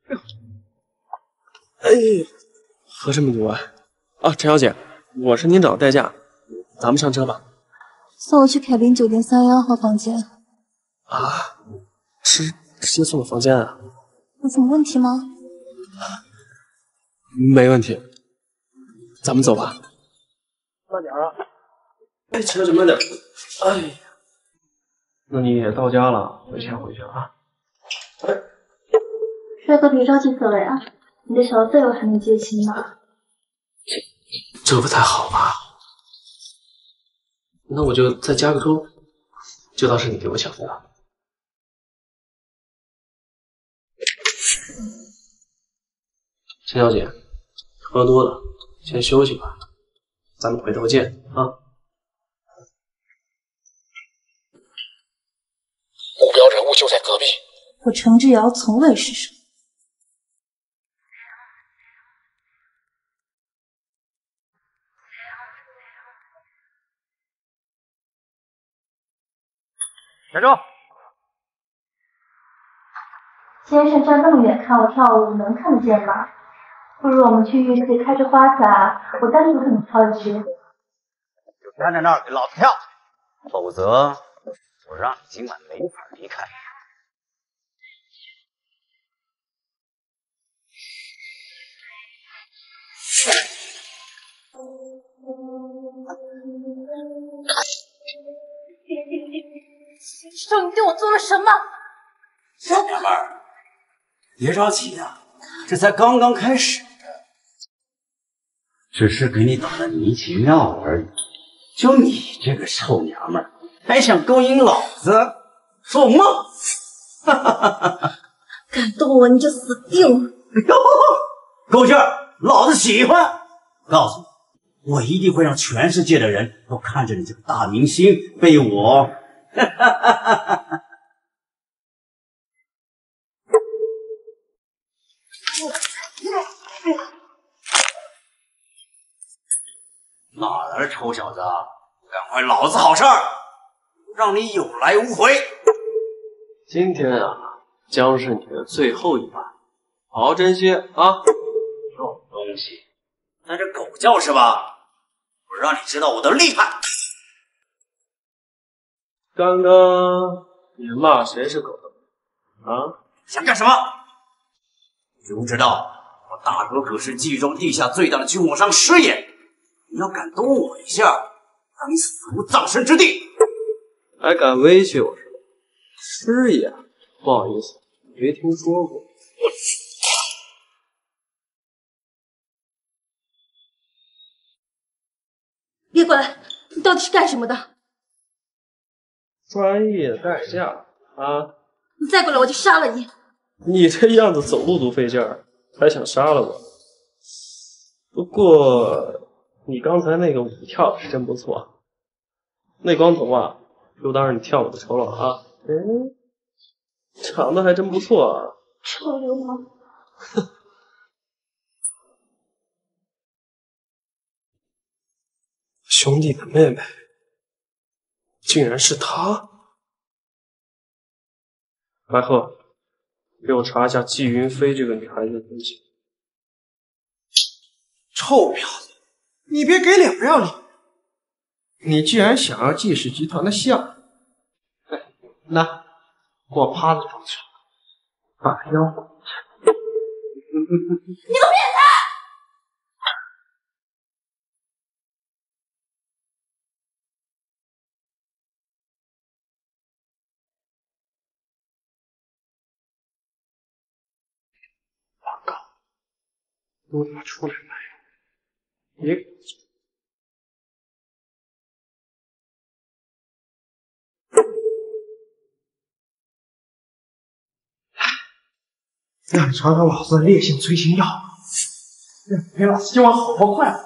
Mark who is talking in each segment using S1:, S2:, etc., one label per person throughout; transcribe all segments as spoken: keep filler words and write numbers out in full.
S1: 哎，喝这么多啊！啊，陈小姐，我是您找的代驾，咱们上车吧。
S2: 送我去凯宾酒店三幺号房间。
S1: 啊，直直接送到房间啊？
S2: 有什么问题吗？
S1: 没问题，咱们走吧。慢点啊！哎，陈小姐慢点。哎呀，那你也到家了，回去回去啊。哎，
S2: 帅哥别着急走呀，你的小队友还没接亲呢。
S1: 这不太好吧？那我就再加个钟，就当是你给我小费了。陈小姐，喝多了，先休息吧，咱们回头见啊。
S3: 目标人物就在隔壁。
S2: 我程之遥从未失手。
S4: 站住！
S2: 先生站那么远看我跳舞，能看得见吗？不如我们去浴室开着花洒，我单独和你跳一曲。
S4: 就站在那儿给老子跳，否则我让你今晚没法离开。
S2: 先生，你对我做了什么？
S4: 小娘们儿，别着急呀，这才刚刚开始，只是给你打了迷情药而已。就你这个臭娘们儿，还想勾引老子？做梦！哈哈哈哈哈！
S2: 敢动我，你就死定了！
S4: 够劲儿，老子喜欢！告诉你，我一定会让全世界的人都看着你这个大明星被我……哈哈哈哈哈！哪来的臭小子，干坏老子好事儿，让你有来无回！
S1: 今天啊，将是你的最后一晚，好好珍惜啊！
S4: 这种东西，在这狗叫是吧？我让你知道我的厉害！
S1: 刚刚你骂谁是狗啊？
S4: 想干什么？知不知道我大哥可是冀州地下最大的军火商师爷？你要敢动我一下，让你死无葬身之地！
S1: 还敢威胁我是吧？师爷，不好意思，没听说过。
S2: 别过来！你到底是干什么的？
S1: 专业代驾啊！
S2: 你再过来，我就杀了你！
S1: 你这样子走路都费劲儿，还想杀了我？不过你刚才那个舞跳的是真不错，那光头啊，就当是你跳舞的酬劳啊。嗯，长得还真不错啊。
S2: 臭流氓！
S1: 兄弟的妹妹，竟然是她！白鹤，给我查一下季云飞这个女孩子的东西。
S5: 臭婊子，你别给脸不要脸！你居然想要季氏集团的项目？哎，那给我趴在床上，把腰。
S2: 你个变态！
S5: 王刚，都他妈出来卖！别给我做！让你尝尝老子的烈性催情药，陪老子今晚好好快乐。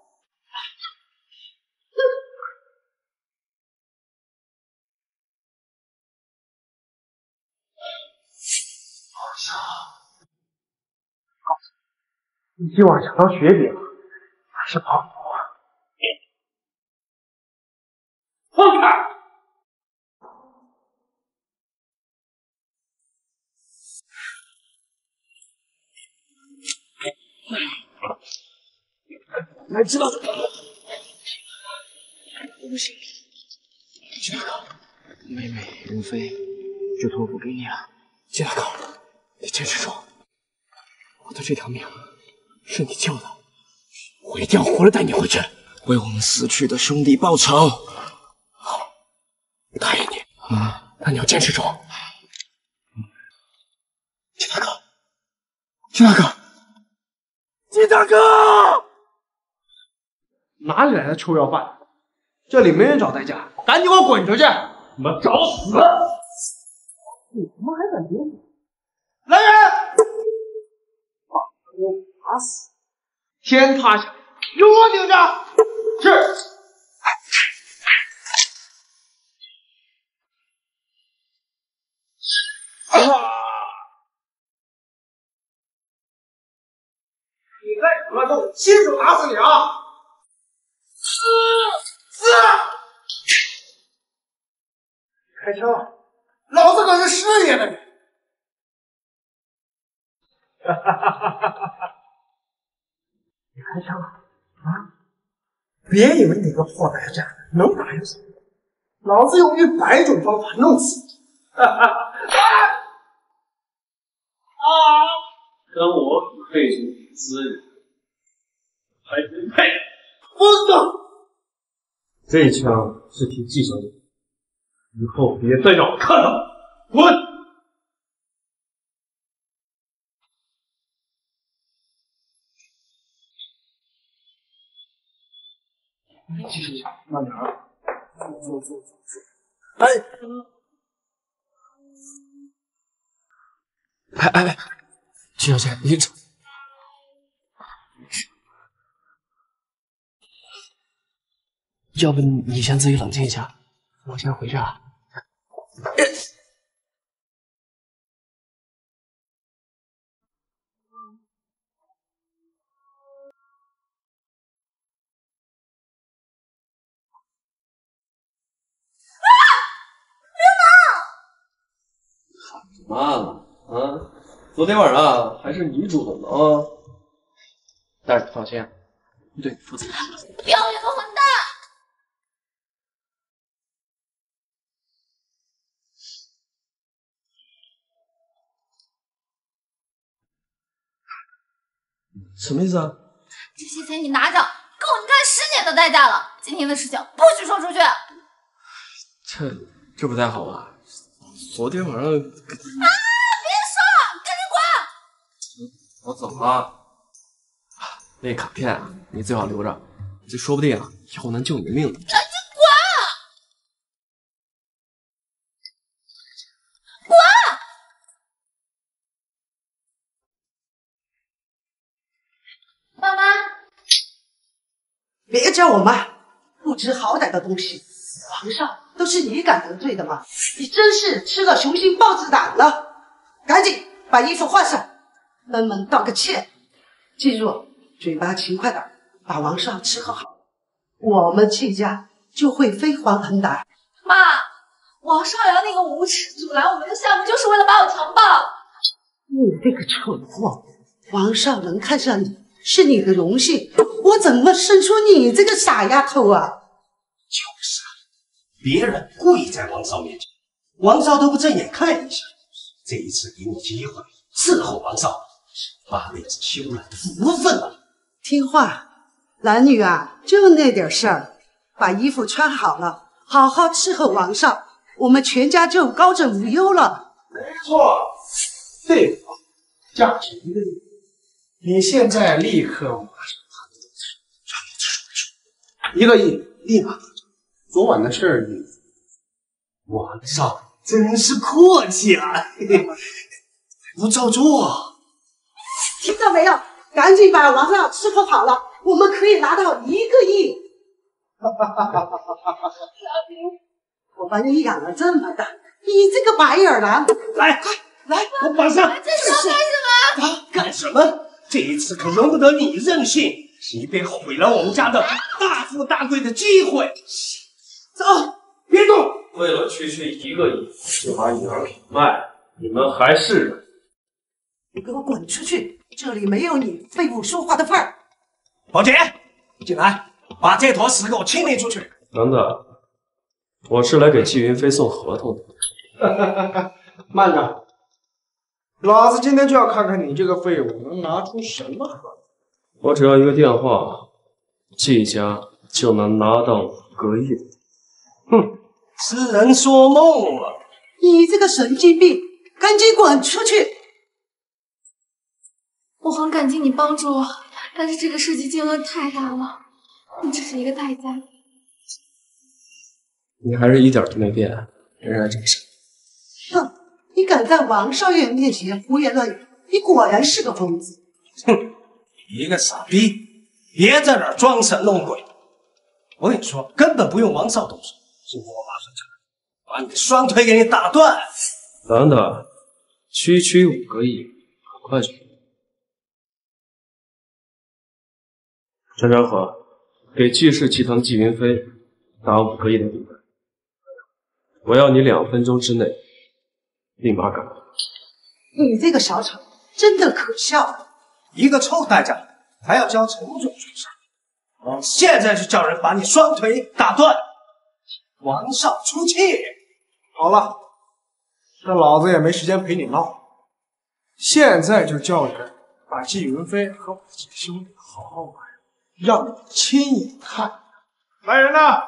S5: 好笑，告诉你，你今晚想当雪饼还是泡馍？放开！ 来，知道的。不行，季大哥，妹妹云飞就托付给你了。季大哥，你坚持住，我的这条命是你救的，我一定要活着带你回去，为我们死去的兄弟报仇。好，答应你啊，但你要坚持住。季大哥，季大哥，季大哥，哪里来的臭要饭？这里没人找代驾，赶紧给我滚出去！你们找死！你他妈还敢顶我？来人！把我打死！天塌下来由我顶着！是。啊！你再敢乱动，亲手打死你啊！死！开枪！老子可是师爷的人！哈哈哈哈哈！你开枪了啊！别以为你个破白渣能打赢死我，老子用一百种方法弄死你！哈哈哈！啊！
S1: 跟我比配种比资源，还真配！
S5: 疯子！
S1: 这一枪是替季小姐，以后别再让我看到！滚！季小姐，慢点啊！坐坐坐坐坐。哎，
S5: 哎哎哎，季小姐，你这……要不你先自己冷静一下，我先回去啊。
S1: 妈了啊！昨天晚上还是你主动的啊！但是你放心，对你负责。
S2: 不要脸的混蛋！
S1: 什么意思啊？
S2: 这些钱你拿着，够你干十年的代价了。今天的事情不许说出去。
S1: 这这不太好吧？昨天晚上……啊！别
S2: 说，赶紧滚！
S1: 我走了。那卡片啊，你最好留着，这说不定啊，以后能救你的命呢。
S2: 赶紧滚！滚！妈妈，
S6: 别叫我妈，不知好歹的东西，皇上都是你敢得罪的吗？你真是吃了雄心豹子胆了！赶紧把衣服换上，登门道个歉。记住，嘴巴勤快点，把王少伺候好，我们戚家就会飞黄腾达。
S2: 妈，王少阳那个无耻阻拦我们的项目，就是为了把我强暴。
S6: 你这个蠢货，王少能看上你是你的荣幸，我怎么生出你这个傻丫头啊？
S4: 就是啊，别人故意在王少面前，王少都不正眼看一下。这一次给你机会伺候王少，是八辈子修来的福分啊！
S6: 听话，男女啊，就那点事儿，把衣服穿好了，好好伺候王少，我们全家就高枕无忧了。
S5: 没错，这个价值一个亿，你现在立刻马上一个亿，立马。昨晚的事儿，你
S4: 王少真是阔气啊！不照做。
S6: 听到没有？赶紧把王少伺候好了，我们可以拿到一个亿。我把你养了这么大，你这个白眼狼，
S4: 来，
S6: 快来，
S4: 我马上。
S2: 这是要干什么？
S4: 啊，干什么？这一次可容不得你任性，你别毁了我们家的大富大贵的机会。走，别动。
S1: 为了区区一个亿就把女儿给卖，你们还是人？
S6: 你给我滚出去！这里没有你废物说话的份儿。
S4: 宝姐，进来，把这坨屎给我清理出去。
S1: 等等，我是来给季云飞送合同的。
S5: 慢着，老子今天就要看看你这个废物能拿出什么合同。
S1: 我只要一个电话，季家就能拿到五个亿。
S4: 哼，痴人说梦了。
S6: 你这个神经病，赶紧滚出去！
S7: 我很感激你帮助我，但是这个涉及金额太大了，你只是一个代价。
S1: 你还是一点都没变，仍然这么傻。
S6: 哼，你敢在王少爷面前胡言乱语，你果然是个疯子。
S4: 哼，一个傻逼，别在这儿装神弄鬼。我跟你说，根本不用王少动手，是我马上就来，把你的双腿给你打断。
S1: 等等，区区五个亿，很快就。陈山河，给季氏集团季云飞打五个亿的订单，我要你两分钟之内立马赶回来。
S6: 你这个小丑真的可笑！
S4: 一个臭代驾还要教陈总做事，我现在就叫人把你双腿打断！王少出气！
S5: 好了，这老子也没时间陪你闹，现在就叫人把季云飞和我姐兄弟好好玩，让你亲眼看。来人呐！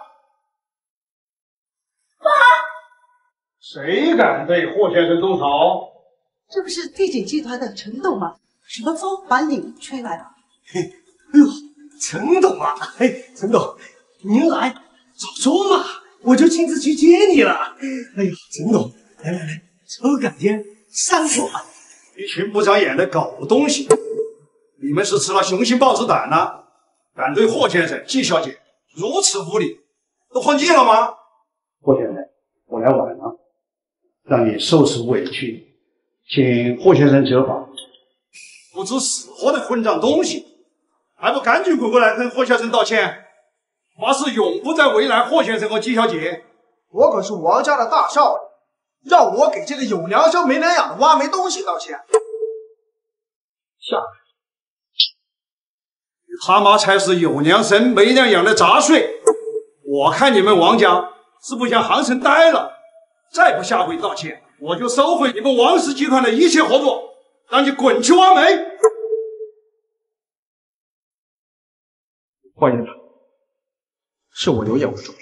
S2: 爸！
S8: 谁敢对霍先生动手？
S6: 这不是地景集团的陈董吗？什么风把你吹来了？
S4: 嘿，哎呦，陈董啊，嘿，陈董，您来早说嘛，我就亲自去接你了。哎呦，陈董，来来来，抽根烟，上火。
S8: 一群不长眼的狗东西！你们是吃了雄心豹子胆了，敢对霍先生、季小姐如此无礼，都混进了吗？霍先生，我来晚了，让你受此委屈，请霍先生责罚。不知死活的混账东西，还不赶紧滚过来跟霍先生道歉！发誓永不再为难霍先生和季小姐。
S5: 我可是王家的大少爷，让我给这个有良乡没良养的挖煤东西道歉。
S8: 下来，你他妈才是有良生没良养的杂碎！我看你们王家是不想航城呆了，再不下跪道歉，我就收回你们王氏集团的一切合作，让你滚去挖煤！
S5: 霍先生，是我有眼无珠。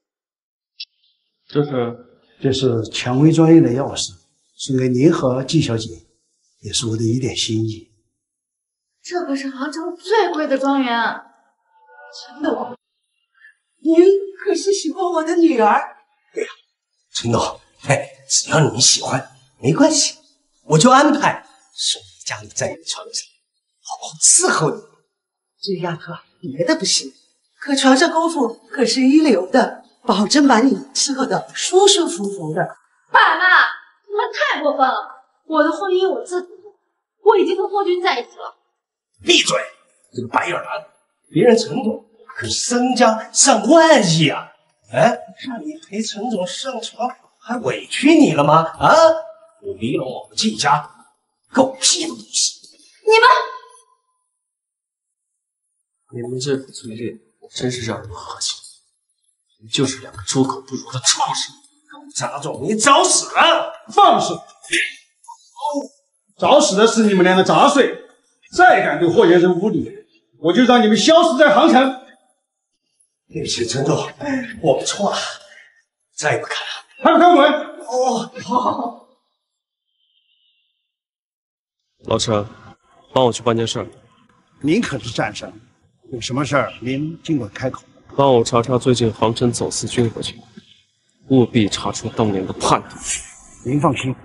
S1: 这是
S8: 这是蔷薇专业的钥匙，送给您和季小姐，也是我的一点心意。
S7: 这可是杭州最贵的庄园。
S6: 陈董，您可是喜欢我的女儿？
S4: 对呀，陈董，哎，只要你喜欢，没关系，我就安排送你家里在你床上，好好伺候你。
S6: 这丫头别的不行，可床上功夫可是一流的，保证把你伺候的舒舒服服的。
S7: 爸妈，你们太过分了！我的婚姻我自己做，我已经和霍军在一起了。
S4: 闭嘴！这个白眼狼，别人陈总可是身家上万亿啊！哎，让你陪陈总上床，还委屈你了吗？啊！我离了我们季家，狗屁的东西！
S7: 你们，
S1: 你们这副嘴脸，真是让人恶心。你们就是两个猪狗不如的畜生！
S4: 杂种，你找死啊！
S8: 放肆！找死的是你们两个杂碎！再敢对霍先生无礼，我就让你们消失在航城！
S4: 对不起，陈总，我们错了，再也不敢了。
S8: 还不赶滚！
S4: 哦，好好好。
S1: 老陈，帮我去办件事儿。
S8: 您可是战神，有什么事儿您尽管开口。
S1: 帮我查查最近航城走私军火情况，务必查出当年的叛徒。
S8: 您放心。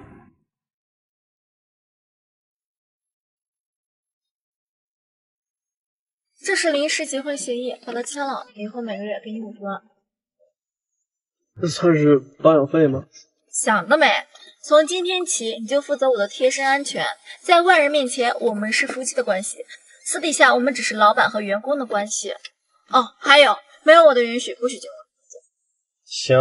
S7: 这是临时结婚协议，把它签了，以后每个月给你五十万。
S1: 这算是保养费吗？
S7: 想得美！从今天起，你就负责我的贴身安全。在外人面前，我们是夫妻的关系；私底下，我们只是老板和员工的关系。哦，还有，没有我的允许，不许结婚。
S1: 行。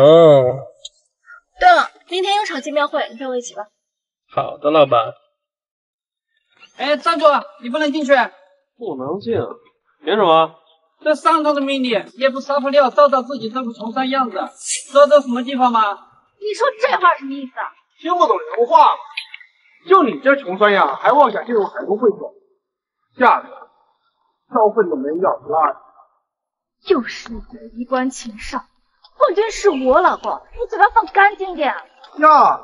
S7: 对了，明天有场见面会，你陪我一起吧。
S1: 好的，老板。
S9: 哎，站住！你不能进去。
S1: 不能进，凭什么？
S9: 这上头的命令，也不撒泡尿照照自己这副崇山样子，知道这什么地方吗？
S2: 你说这话什么意思啊？
S5: 听不懂人话吗？就你这穷酸样，还妄想进入海都会所？下次招魂的门要拉着。
S2: 就是你这个衣冠禽兽！霍军是我老公，你嘴巴放干净点。
S5: 呀，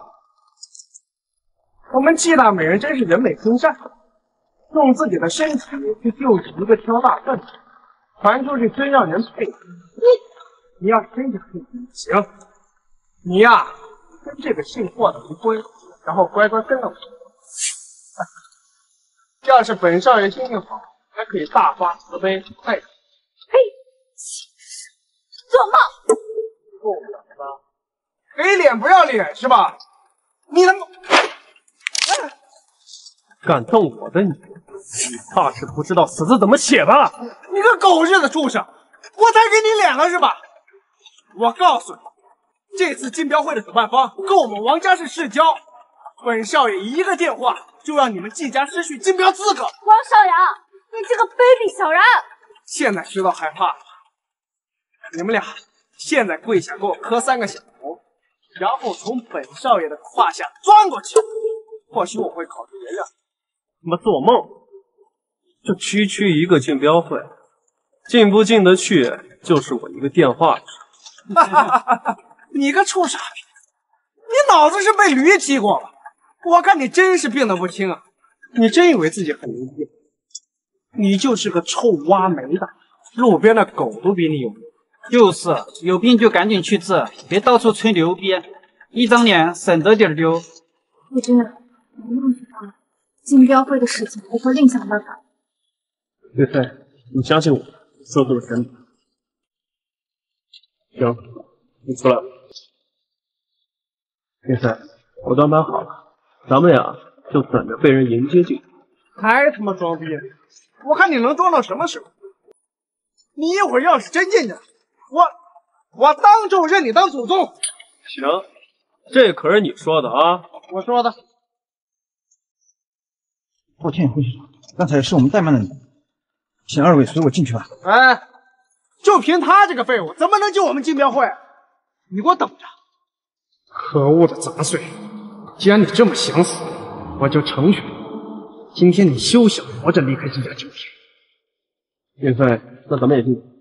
S5: 我们季大美人真是人美心善，用自己的身体去救济一个挑大粪的，传出去真让人佩服。你，你要是真想佩服，行，你呀跟这个姓霍的离婚，然后乖乖跟了我。要是本少爷心情好，还可以大发慈悲爱他。
S2: 嘿，做梦！
S5: 够了吧？给脸不要脸是吧？你能
S1: 敢动我的女人，你怕是不知道死字怎么写吧？
S5: 你个狗日的畜生！我才给你脸了是吧？我告诉你，这次竞标会的主办方跟我们王家是世交，本少爷一个电话就让你们季家失去竞标资格。
S2: 王少阳，你这个卑鄙小人！
S5: 现在知道害怕了。你们俩现在跪下给我磕三个响头，然后从本少爷的胯下钻过去，或许我会考虑原谅。
S1: 他妈做梦！这区区一个竞标会，进不进得去就是我一个电话。
S5: 哈哈哈哈！你个臭傻逼，你脑子是被驴踢过了？我看你真是病得不轻啊！你真以为自己很牛逼？你就是个臭挖煤的，路边的狗都比你有用。
S9: 就是，有病就赶紧去治，别到处吹牛逼，一张脸省着点丢。
S2: 霍军，你忘记他了，竞标会的事情我会另想办法。
S1: 岳飞，你相信我，说的是真的。行，你出来吧。岳飞，我都安排好了，咱们俩就等着被人迎接进去。
S5: 还他妈装逼！我看你能装到什么时候？你一会儿要是真进去，我我当众认你当祖宗！
S1: 行，这可是你说的啊！
S5: 我说的。
S10: 抱歉，胡先生，刚才是我们怠慢了你，请二位随我进去吧。
S5: 哎，就凭他这个废物，怎么能进我们竞标会？你给我等着！可恶的杂碎！既然你这么想死，我就成全你。今天你休想活着离开这家酒店。
S1: 岳飞，那咱们也进去。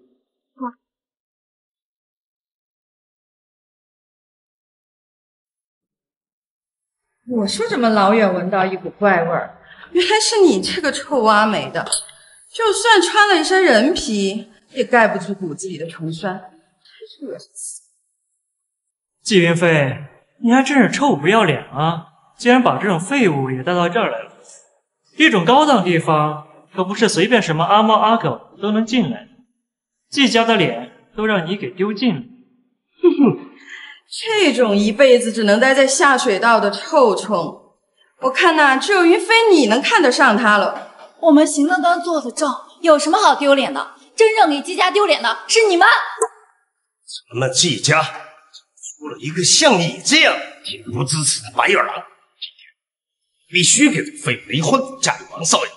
S11: 我说怎么老远闻到一股怪味儿？原来是你这个臭挖煤的！就算穿了一身人皮，也盖不住骨子里的穷酸，真是恶心。
S12: 季云飞，你还真是臭不要脸啊！竟然把这种废物也带到这儿来了。这种高档地方可不是随便什么阿猫阿狗都能进来的，季家的脸都让你给丢尽了。
S11: 哼哼，这种一辈子只能待在下水道的臭虫，我看呐，只有云飞你能看得上他了。
S7: 我们行得端坐得正，有什么好丢脸的？真正给季家丢脸的是你们。
S4: 咱们季家出了一个像你这样恬不知耻的白眼狼，今天必须给这废物离婚，嫁给王少爷，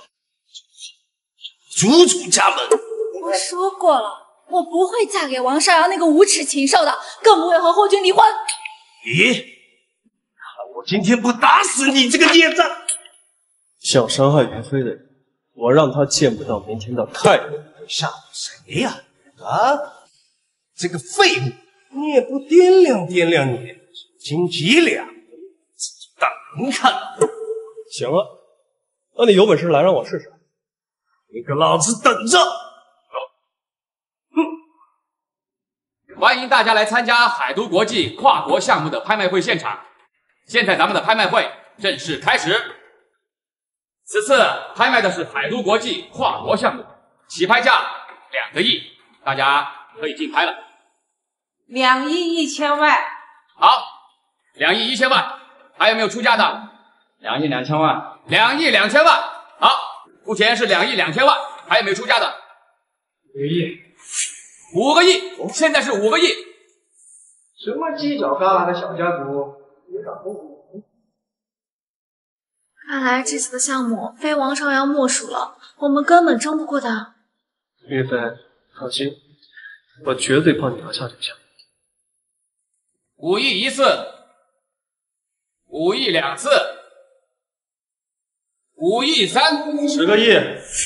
S4: 逐出家门。
S7: 我说过了，我不会嫁给王少阳那个无耻禽兽的，更不会和霍军离婚。
S4: 你看我今天不打死你这个孽障！
S1: 想伤害云飞的人，我让他见不到明天的太阳。
S4: 吓唬谁呀？啊，这个废物！你也不掂量掂量你斤几两，当人看。
S1: 行了，那你有本事来让我试试。
S4: 你给老子等着！
S13: 欢迎大家来参加海都国际跨国项目的拍卖会现场。现在咱们的拍卖会正式开始。此次拍卖的是海都国际跨国项目，起拍价两个亿，大家可以竞拍了。
S11: 两亿一千万。
S13: 好，两亿一千万，还有没有出价的？两亿两千万。两亿两千万。好，目前是两亿两千万，还有没有出价的？
S5: 五个亿。
S13: 五个亿，现在是五个亿。
S5: 什么犄角旮旯的小家族，也敢轰我？
S7: 看来这次的项目非王朝阳莫属了，我们根本争不过他。
S1: 云飞，放心，我绝对帮你拿下这个项目。
S13: 五亿一次，五亿两次，五亿三，
S1: 十个亿。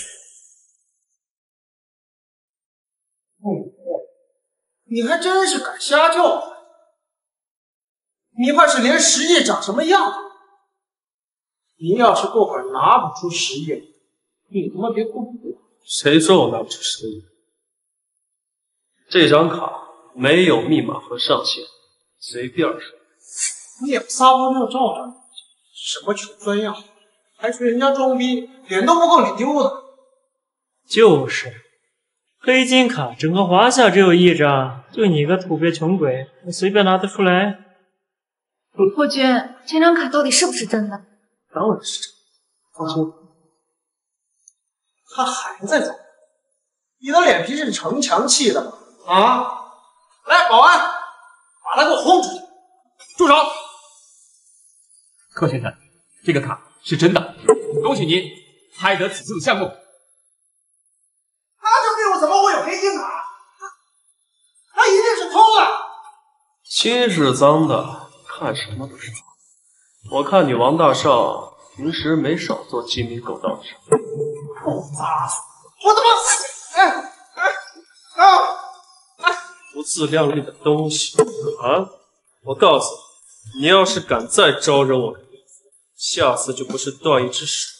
S5: 嗯，你还真是敢瞎叫！你怕是连十亿长什么样？你要是过会儿拿不出十亿，你他妈别哭！
S1: 谁说我拿不出十亿？这张卡没有密码和上限，随便说。
S5: 你也不撒泡尿照照，什么穷酸样，还学人家装逼，脸都不够你丢的。
S12: 就是，黑金卡整个华夏只有一张，就你个土鳖穷鬼，你随便拿得出来？
S7: 霍君，这张卡到底是不是真的？
S1: 当然是真的，放心。
S5: 他还在装，你的脸皮是城墙砌的吗？啊！来，保安，把他给我轰出去！
S13: 住手！柯先生，这个卡是真的，恭喜您拍得此次的项目。
S5: 他这废物怎么会有黑金卡？他他一定是偷的。
S1: 心是脏的，看什么都是脏。我看你王大少平时没少做鸡鸣狗盗的事。
S5: 不扎死我他妈！哎哎啊！
S1: 不自量力的东西啊！我告诉你，你要是敢再招惹我，下次就不是断一只手。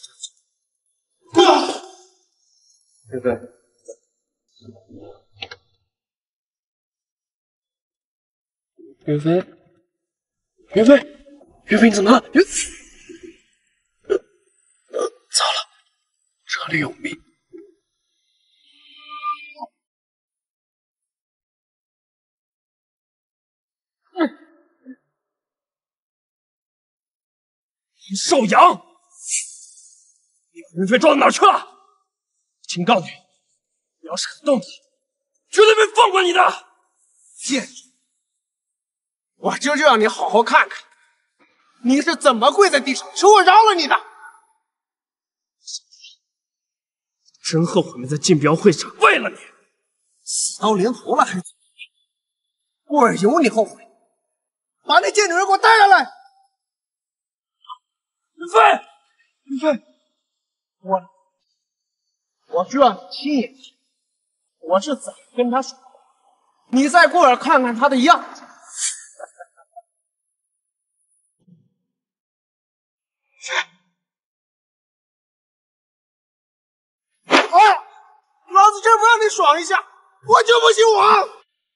S1: 对不对？云飞，云飞，云飞，你怎么了？云，糟了，这里有密。林少阳，你把云飞抓到哪儿去了？警告你，你要是敢动他，绝对不会放过你的！
S5: 贱人，我今儿就让你好好看看，你是怎么跪在地上求我饶了你的！
S1: 真后悔没在竞标会上为了你
S5: 死到临头了还走，我有你后悔！把那贱女人给我带下来！
S1: 云飞，
S5: 云飞，我我就让你亲眼看我是怎么跟他说话，你再过来看看他的样子。啊！老子真不让你爽一下，我就不姓王！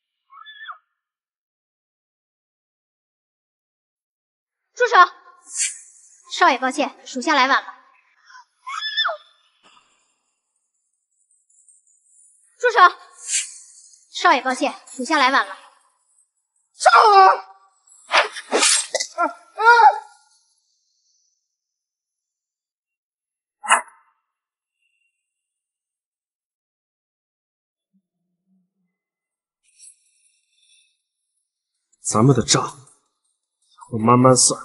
S14: 住手！少爷，抱歉，属下来晚了。住手！少爷，抱歉，属下来晚了。
S5: 上啊！啊啊！
S1: 咱们的账我慢慢算。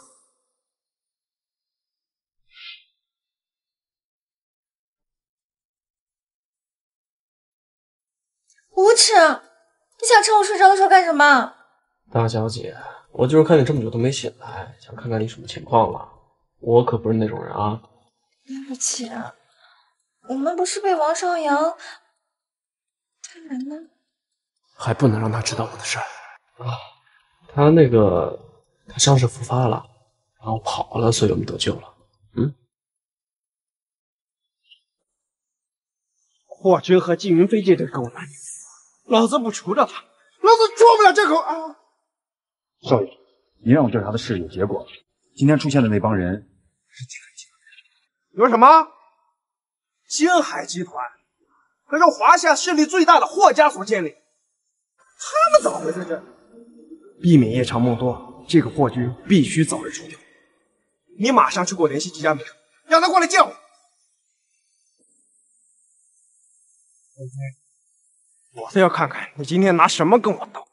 S7: 无耻！你想趁我睡着的时候干什么？
S1: 大小姐，我就是看你这么久都没醒来，想看看你什么情况了。我可不是那种人啊。
S7: 对不起，我们不是被王少阳……他人呢？
S1: 还不能让他知道我的事儿啊！他那个，他伤势复发了，然后跑了，所以我们得救了。嗯。
S5: 霍军和季云飞这对狗男女，老子不除掉他，老子捉不了这口啊！
S10: 少爷，您让我调查的事有结果了。今天出现的那帮人是金海集团。
S5: 有什么？金海集团可是华夏势力最大的霍家所建立，他们怎么会在这？避免夜长梦多，这个霍军必须早日除掉。你马上去给我联系季家明，让他过来见我。我倒要看看你今天拿什么跟我斗！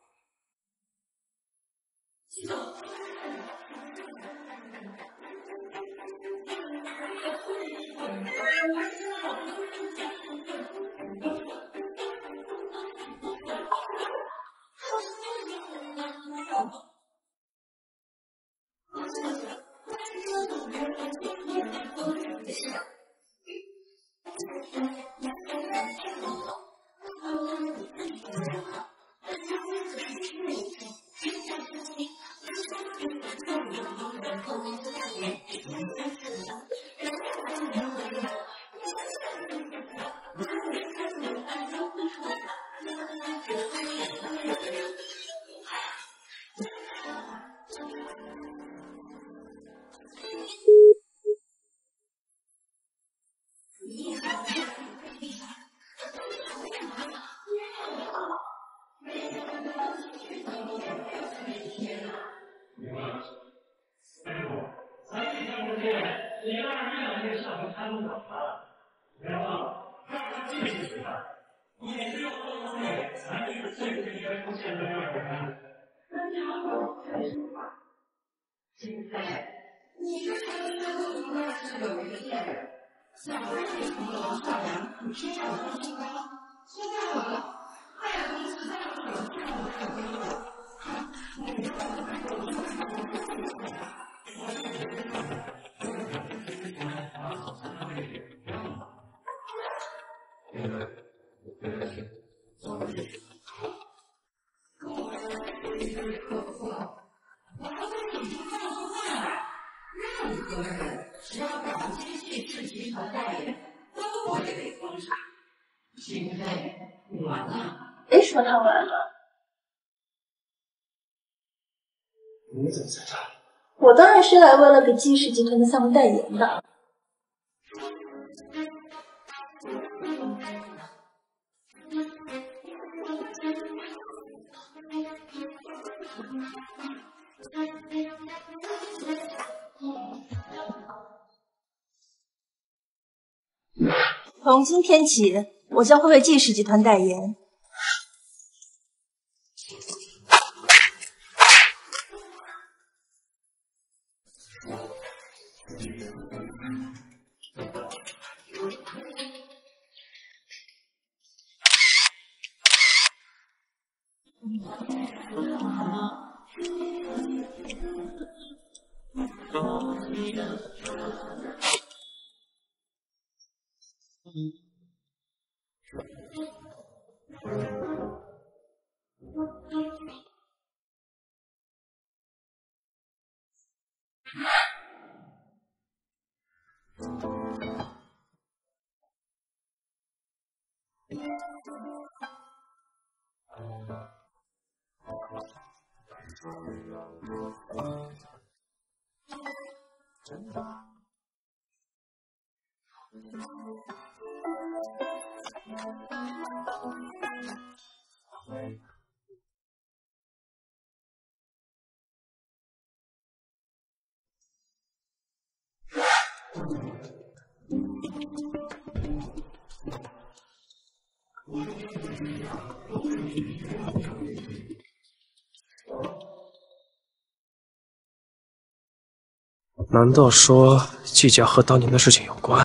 S2: 谁说他晚了？
S1: 你怎么在这儿？
S2: 我当然是来为了给季氏集团的项目代言的。从今天起，我将会为季氏集团代言。
S1: 难道说季家和当年的事情有关？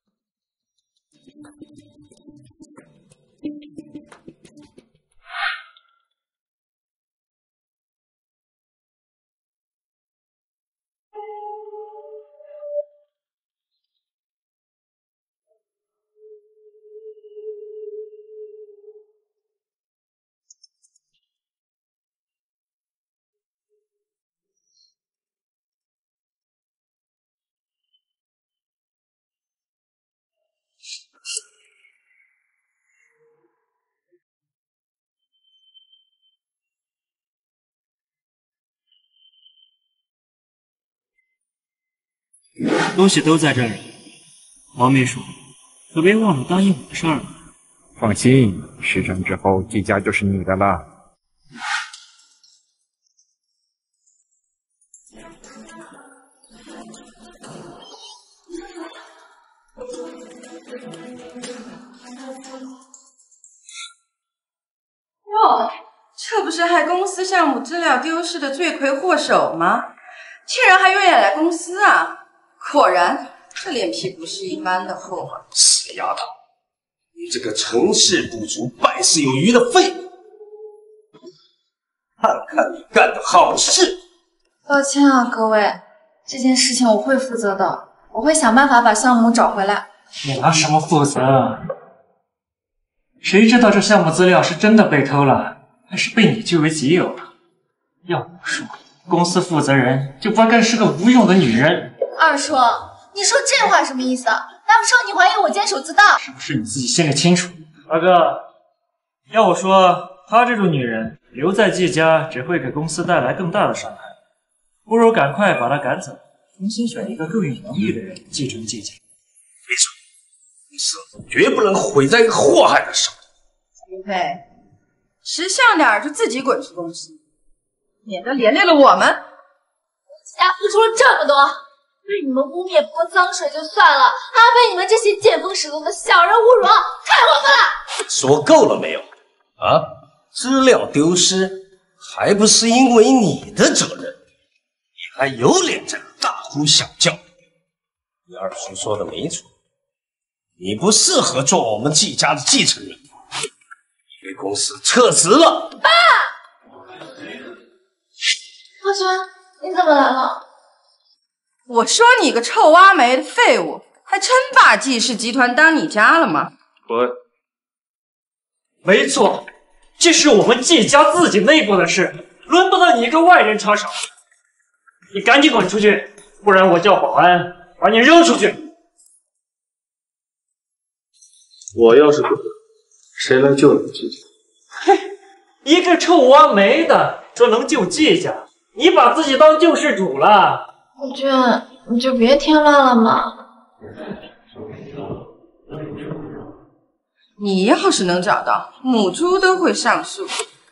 S12: 东西都在这儿，王秘书，可别忘了答应我的事儿。
S10: 放心，事成之后，季家就是你的了。
S11: 哟，这不是害公司项目资料丢失的罪魁祸首吗？竟然还愿意来公司啊！果然，这脸皮不是一般的厚啊！
S4: 死丫头，你这个成事不足败事有余的废物！看看你干的好事！
S7: 抱歉啊，各位，这件事情我会负责的，我会想办法把项目找回来。
S12: 你拿什么负责？谁知道这项目资料是真的被偷了，还是被你据为己有了？要我说，公司负责人就不该是个无用的女人。
S7: 二叔，你说这话什么意思？难不成你怀疑我监守自盗？
S12: 是不是你自己心里清楚？二哥，要我说，她这种女人留在季家只会给公司带来更大的伤害，不如赶快把她赶走，重新选一个更有能力的人继承季家。
S4: 没错， 司绝不能毁在祸害的手。
S11: 云飞，识相点就自己滚出公司，免得连累了我们。
S7: 季家付出了这么多，被你们污蔑泼脏水就算了，还被你们这些见风使舵的小人侮辱，太过分了！
S4: 说够了没有？啊，资料丢失还不是因为你的责任，你还有脸在大呼小叫？你二叔说的没错，你不适合做我们季家的继承人，你被公司撤职了。
S7: 爸，浩轩，你怎么来了？
S11: 我说你个臭挖煤的废物，还真把季氏集团当你家了吗？
S1: 滚！
S12: 没错，这是我们季家自己内部的事，轮不到你一个外人插手。你赶紧滚出去，不然我叫保安把你扔出去。
S1: 我要是滚，谁来救你季家？
S12: 嘿，一个臭挖煤的说能救季家，你把自己当救世主了。
S7: 浩君，你就别添乱了嘛。
S11: 你要是能找到，母猪都会上树。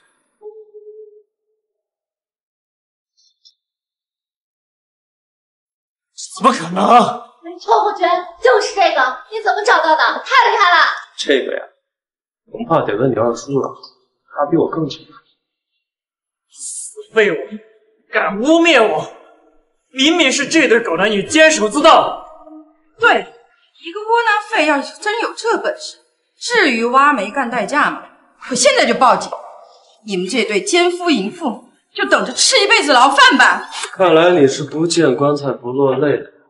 S12: 怎么可能？
S7: 没错，浩君，就是这个，你怎么找到的？太厉害了！
S1: 这个呀，恐怕得问你二叔了，他比我更清楚。
S12: 死废物，敢污蔑我！明明是这对狗男女监守自盗。
S11: 对，一个窝囊废，要是真有这本事，至于挖煤干代驾吗？我现在就报警！你们这对奸夫淫妇，就等着吃一辈子牢饭吧！
S1: 看来你是不见棺材不落泪的。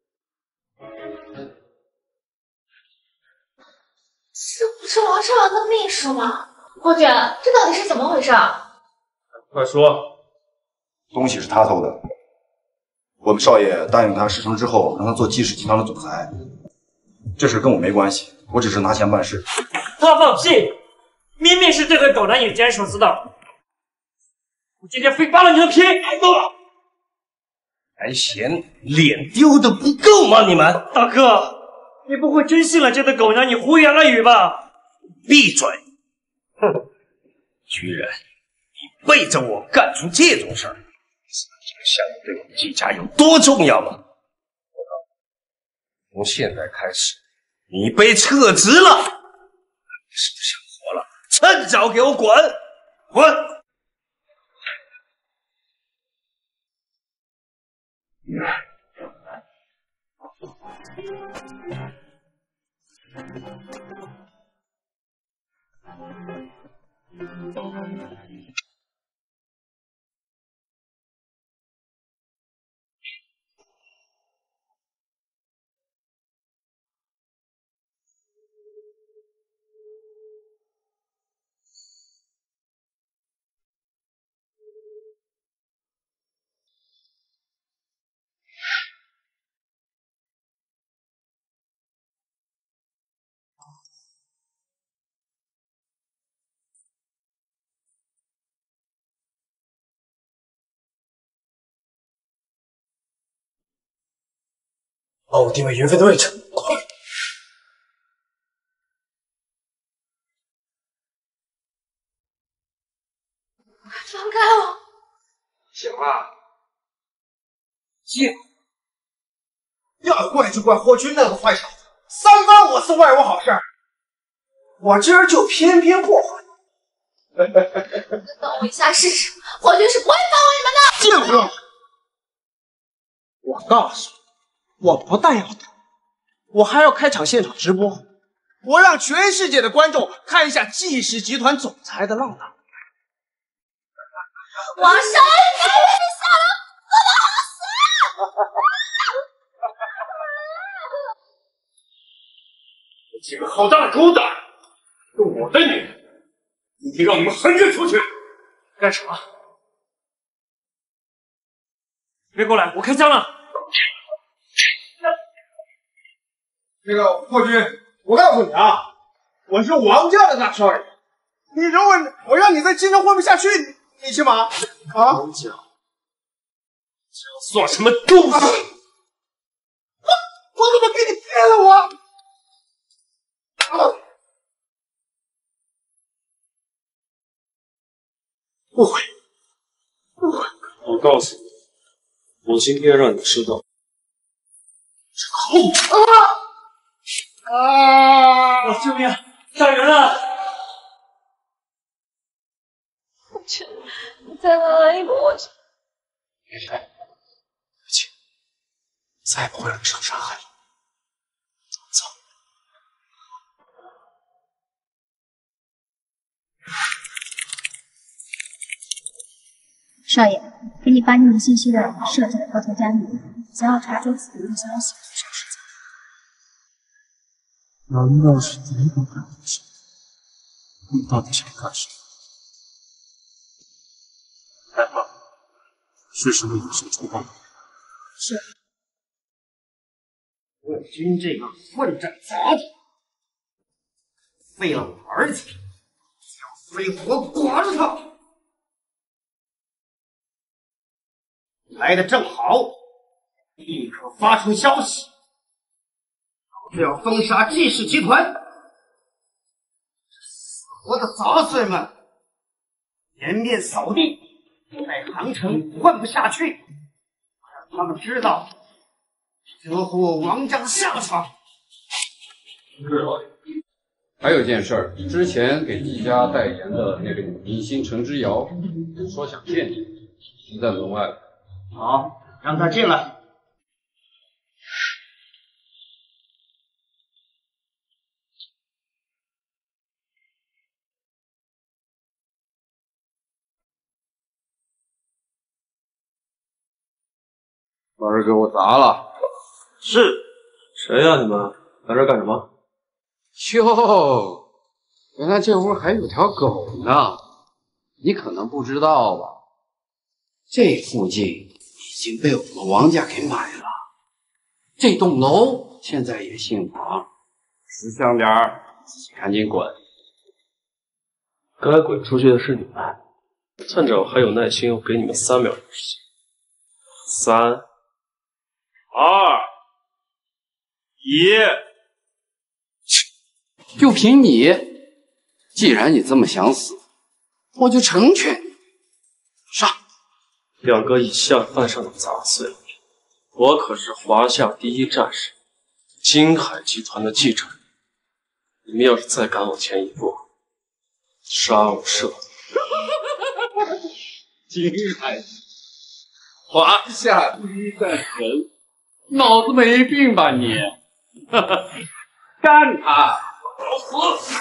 S7: 这不是王少阳的秘书吗？浩君，这到底是怎么回事？
S1: 快说！
S10: 东西是他偷的。我们少爷答应他事成之后让他做季氏集团的总裁，这事跟我没关系，我只是拿钱办事。
S12: 他放屁！明明是这对狗男女监守自盗，我今天非扒了你的皮！够了！
S4: 还嫌脸丢的不够吗？你们
S12: 大哥，你不会真信了这对狗男女胡言乱语吧？
S4: 闭嘴！哼！居然你背着我干出这种事儿！想你对我们季家有多重要吗？我告诉你，从现在开始，你被撤职了。你是不想活了？趁早给我滚！滚！
S5: 帮我定位云飞的位置，快！
S7: 放开我！
S5: 行了，贱！要怪就怪霍军那个坏小子，三番五次坏我好事儿，我今儿就偏偏破坏。
S7: 等我一下试试，霍军是不会放过你们的。
S5: 贱货！我告诉你。我不但要打，我还要开场现场直播，我让全世界的观众看一下季氏集团总裁的浪荡。
S7: 王少爷，你下来，我的好
S8: 死！几个好大的狗胆，动我的女人，今天让你们横着出去！
S12: 干什么？别过来，我开枪了！
S5: 那个霍军，我告诉你啊，我是王家的大少爷，你如果我让你在京城混不下去，你你信吗？啊！
S1: 王家，这算什么东西？
S5: 啊、我我怎么给你骗了我？
S1: 不会，不会。我告诉你，我今天让你知道。痛啊！啊！救命！杀人了！
S2: 父亲，你再来一个，我就……
S4: 别别，父亲，再也不会让你受伤害了。走。
S14: 少爷，给你发匿名信息的人设置了头条加密，想要查出此人的消息。
S1: 难道是敌人干的事？你到底想干什么？来吧，是时候以身出发了。
S14: 是。
S4: 霍军这个混账杂种，废了我儿子，要非活剐了他！来的正好，立刻发出消息，就要封杀季氏集团。死活的杂碎们，颜面扫地，在杭城混不下去，让他们知道折乎王家的下场。
S13: 知道。还有件事儿，之前给季家代言的那个女明星陈之遥，说想见你，已经在门外了。
S4: 好，让他进来。
S13: 把人给我砸了！
S1: 是，谁呀、啊？你们来这干什么？
S13: 哟，原来这屋还有条狗呢，你可能不知道吧？这附近已经被我们王家给买了，这栋楼现在也姓王，识相点儿，自己赶紧滚！
S1: 该滚出去的是你们，趁着我还有耐心，我给你们三秒钟时间。三、二、一。
S13: 就凭你，既然你这么想死，我就成全你。上！
S1: 两个以下犯上的杂碎，我可是华夏第一战士，金海集团的继承人。你们要是再敢往前一步，杀无赦！
S13: 金海，华夏第一战神，脑子没病吧你？干他！找死！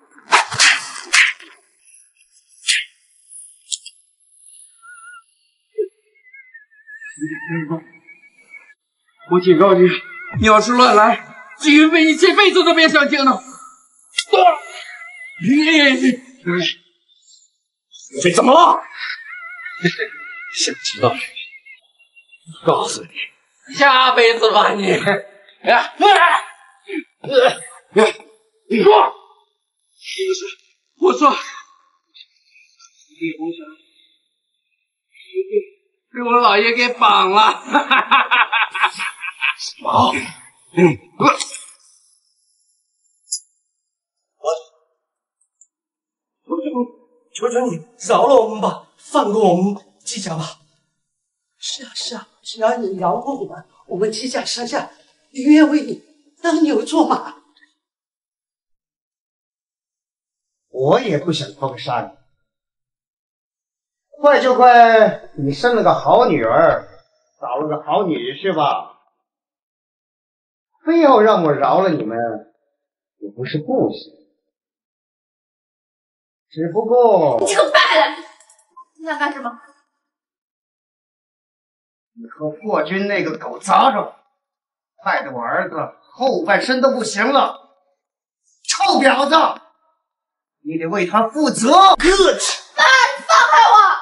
S13: 我警告你，你要是乱来，季云飞你这辈子都别想见到。
S4: 这怎么了？
S1: 想知道？告诉你，
S13: 下辈子吧你！哎，
S4: 你说，
S13: 不是，我说，李洪山被我老爷给绑了。
S4: 好，嗯，我，我求求你饶了我们吧，放过我们季家吧。
S6: 是啊是啊，只要你饶过我们，我们季家山下宁愿为你当牛做马。
S4: 我也不想封杀你，怪就怪你生了个好女儿，找了个好女婿吧。非要让我饶了你们，也不是不行。只不过……
S2: 你这个败类，你想干什么？
S4: 你和霍军那个狗杂种，害得我儿子后半生都不行了。臭婊子！你得为他负责。
S2: 哥，爸，你放开我！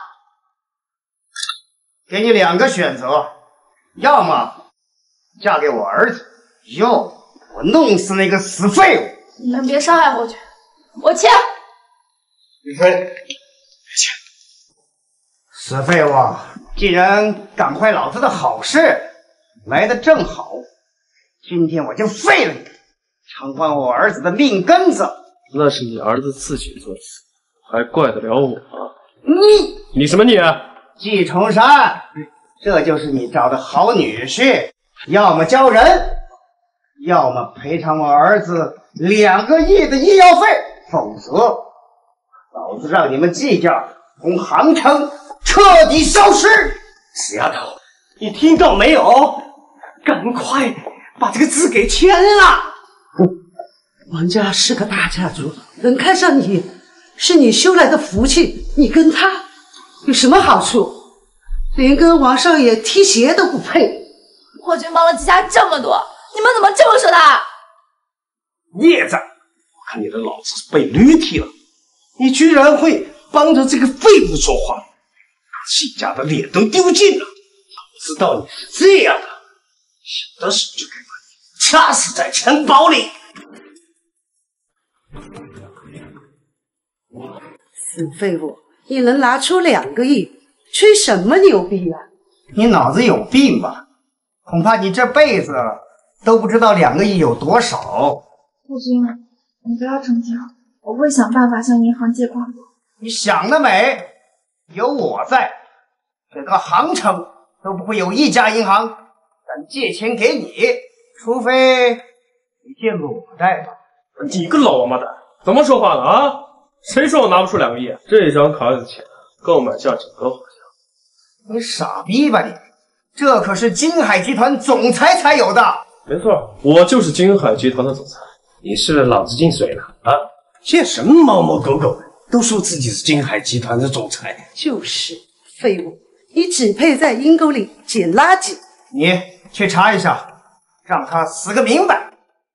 S4: 给你两个选择，要么嫁给我儿子，要我弄死那个死废物。
S2: 你们别伤害霍军，我签。
S4: 李飞，别签！死废物，既然赶坏老子的好事，来得正好，今天我就废了你，偿还我儿子的命根子。
S1: 那是你儿子自己作死，还怪得了我？
S5: 你
S1: 你什么你啊？
S5: 季重山，这就是你找的好女婿，要么交人，要么赔偿我儿子两个亿的医药费，否则老子让你们季家从杭城彻底消失！死丫头，你听到没有？赶快把这个字给签了！
S6: 王家是个大家族，能看上你是你修来的福气，你跟他有什么好处？连跟王少爷踢鞋都不配。
S7: 霍军帮了季家这么多，你们怎么这么说他？
S5: 孽障！我看你的老子是被驴踢了，你居然会帮着这个废物说话，把季家的脸都丢尽了。早知道你是这样的，小的时候就该把你掐死在城堡里。
S6: 死废物，你能拿出两个亿，吹什么牛逼呀、啊？
S5: 你脑子有病吧？恐怕你这辈子都不知道两个亿有多少。
S14: 霍军，你不要着急，我会想办法向银行借款的。
S5: 你想得美！有我在，整个杭城都不会有一家银行敢借钱给你，除非你借裸贷吧。
S1: 你个老王八蛋，怎么说话呢啊？谁说我拿不出两个亿？这张卡里的钱够买下整个华夏。
S5: 你傻逼吧你！这可是金海集团总裁才有的。
S1: 没错，我就是金海集团的总裁。
S5: 你是脑子进水了啊？现什么猫猫狗狗的，都说自己是金海集团的总裁。
S6: 就是废物，你只配在阴沟里捡垃圾。
S5: 你去查一下，让他死个明白。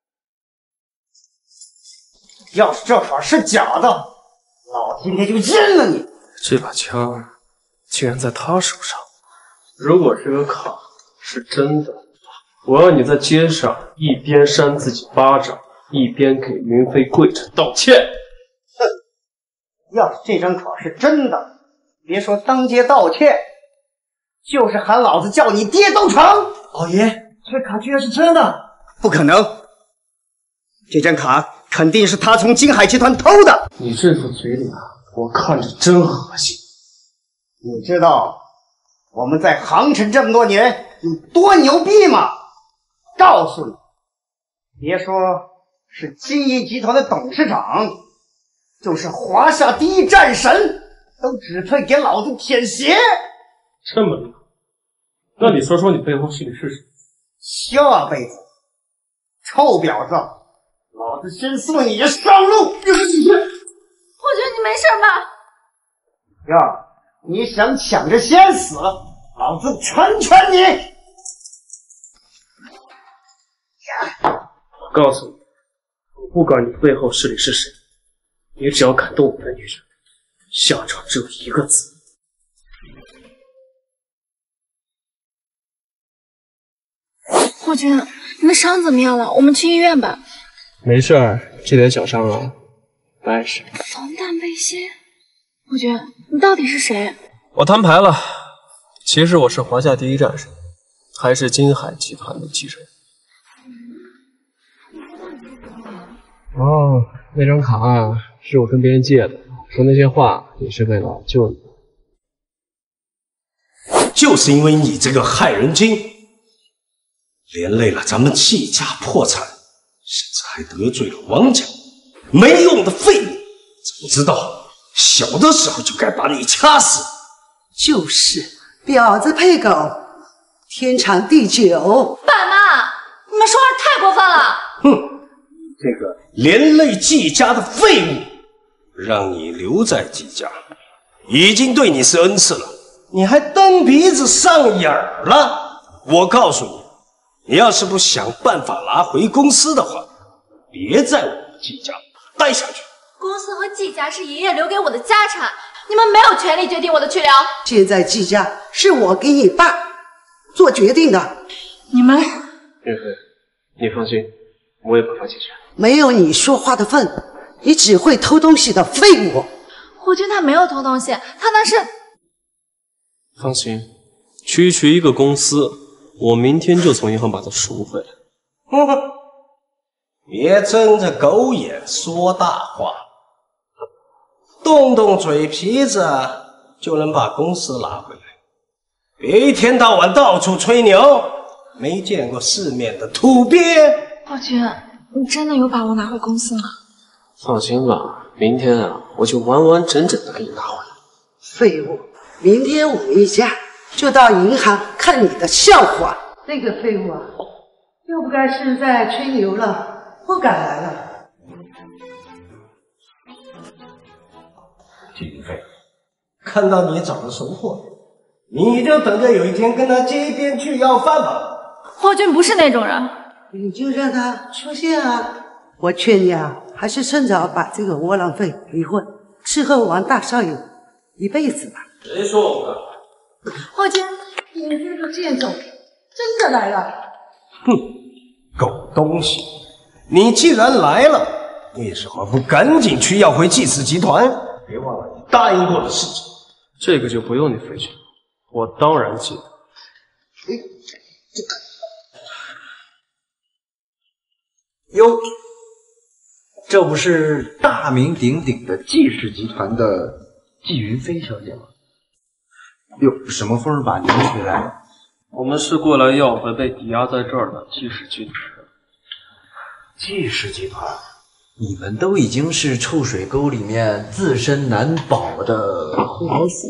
S5: 要是这卡是假的，老今天就扔了你！
S1: 这把枪竟然在他手上。如果这个卡是真的，我要你在街上一边扇自己巴掌，一边给云飞跪着道歉。
S5: 哼！要是这张卡是真的，别说当街道歉，就是喊老子叫你爹都成。老爷，这卡居然是真的？不可能！这张卡肯定是他从金海集团偷的。
S1: 你这副嘴脸，我看着真恶心。
S5: 你知道我们在杭城这么多年有多牛逼吗？告诉你，别说是金鹰集团的董事长，就是华夏第一战神，都只配给老子舔鞋。
S1: 这么厉害？那你说说你背后势力是谁？
S5: 下辈子，臭婊子！老子先送你上路！
S7: 霍军，你没事吧？
S5: 呀，你想抢着先死，老子成全你！
S1: 我告诉你，我不管你背后势力是谁，你只要敢动我的女人，下场只有一个字。
S7: 霍军，你的伤怎么样了？我们去医院吧。
S1: 没事儿，这点小伤啊，不碍事。
S7: 防弹背心，霍军，你到底是谁？
S1: 我摊牌了，其实我是华夏第一战神，还是金海集团的继承人。哦，那张卡啊，是我跟别人借的，说那些话也是为了救你。
S4: 就是因为你这个害人精，连累了咱们季家破产。甚至还得罪了王家，没用的废物！早知道小的时候就该把你掐死。
S6: 就是，婊子配狗，天长地久。
S7: 爸妈，你们说话太过分了！
S4: 哼，这个连累季家的废物，让你留在季家，已经对你是恩赐了，你还蹬鼻子上眼儿了？我告诉你。你要是不想办法拿回公司的话，别在我们季家待下去。
S7: 公司和季家是爷爷留给我的家产，你们没有权利决定我的去留。
S6: 现在季家是我给你爸做决定的，你们。
S1: 岳飞，你放心，我也不放弃钱。
S6: 没有你说话的份，你只会偷东西的废物。
S7: 霍军他没有偷东西，他那是……
S1: 放心，区区一个公司。我明天就从银行把它赎回来。
S4: 哼哼，别睁着狗眼说大话，动动嘴皮子
S5: 就能把公司拉回来，别一天到晚到处吹牛，没见过世面的土鳖。
S7: 浩军，你真的有把握拿回公司吗？
S1: 放心吧，明天啊，我就完完整整的给你拿回来。
S6: 废物！明天我们一家就到银行看你的笑话。那个废物啊，又不该是在吹牛了，不敢来了。
S5: 季云飞，看到你找了熟货，你就等着有一天跟他街边去要饭吧。
S7: 浩军不是那种人，
S6: 你就让他出现啊！我劝你啊，还是趁早把这个窝囊废离婚，伺候王大少爷一辈子吧。
S1: 谁说我的？
S7: 浩军，
S6: 你这个贱种，真的来了！
S5: 哼，狗东西！你既然来了，为什么不赶紧去要回祭祀集团？别忘了你答应过的事情。
S1: 这个就不用你费劲，我当然记得。
S15: 哟，这不是大名鼎鼎的季氏集团的季云飞小姐吗？哟，什么风把您吹来？
S1: 我们是过来要回被抵押在这儿的季氏集团。
S15: 季氏集团，你们都已经是臭水沟里面自身难保的老鼠。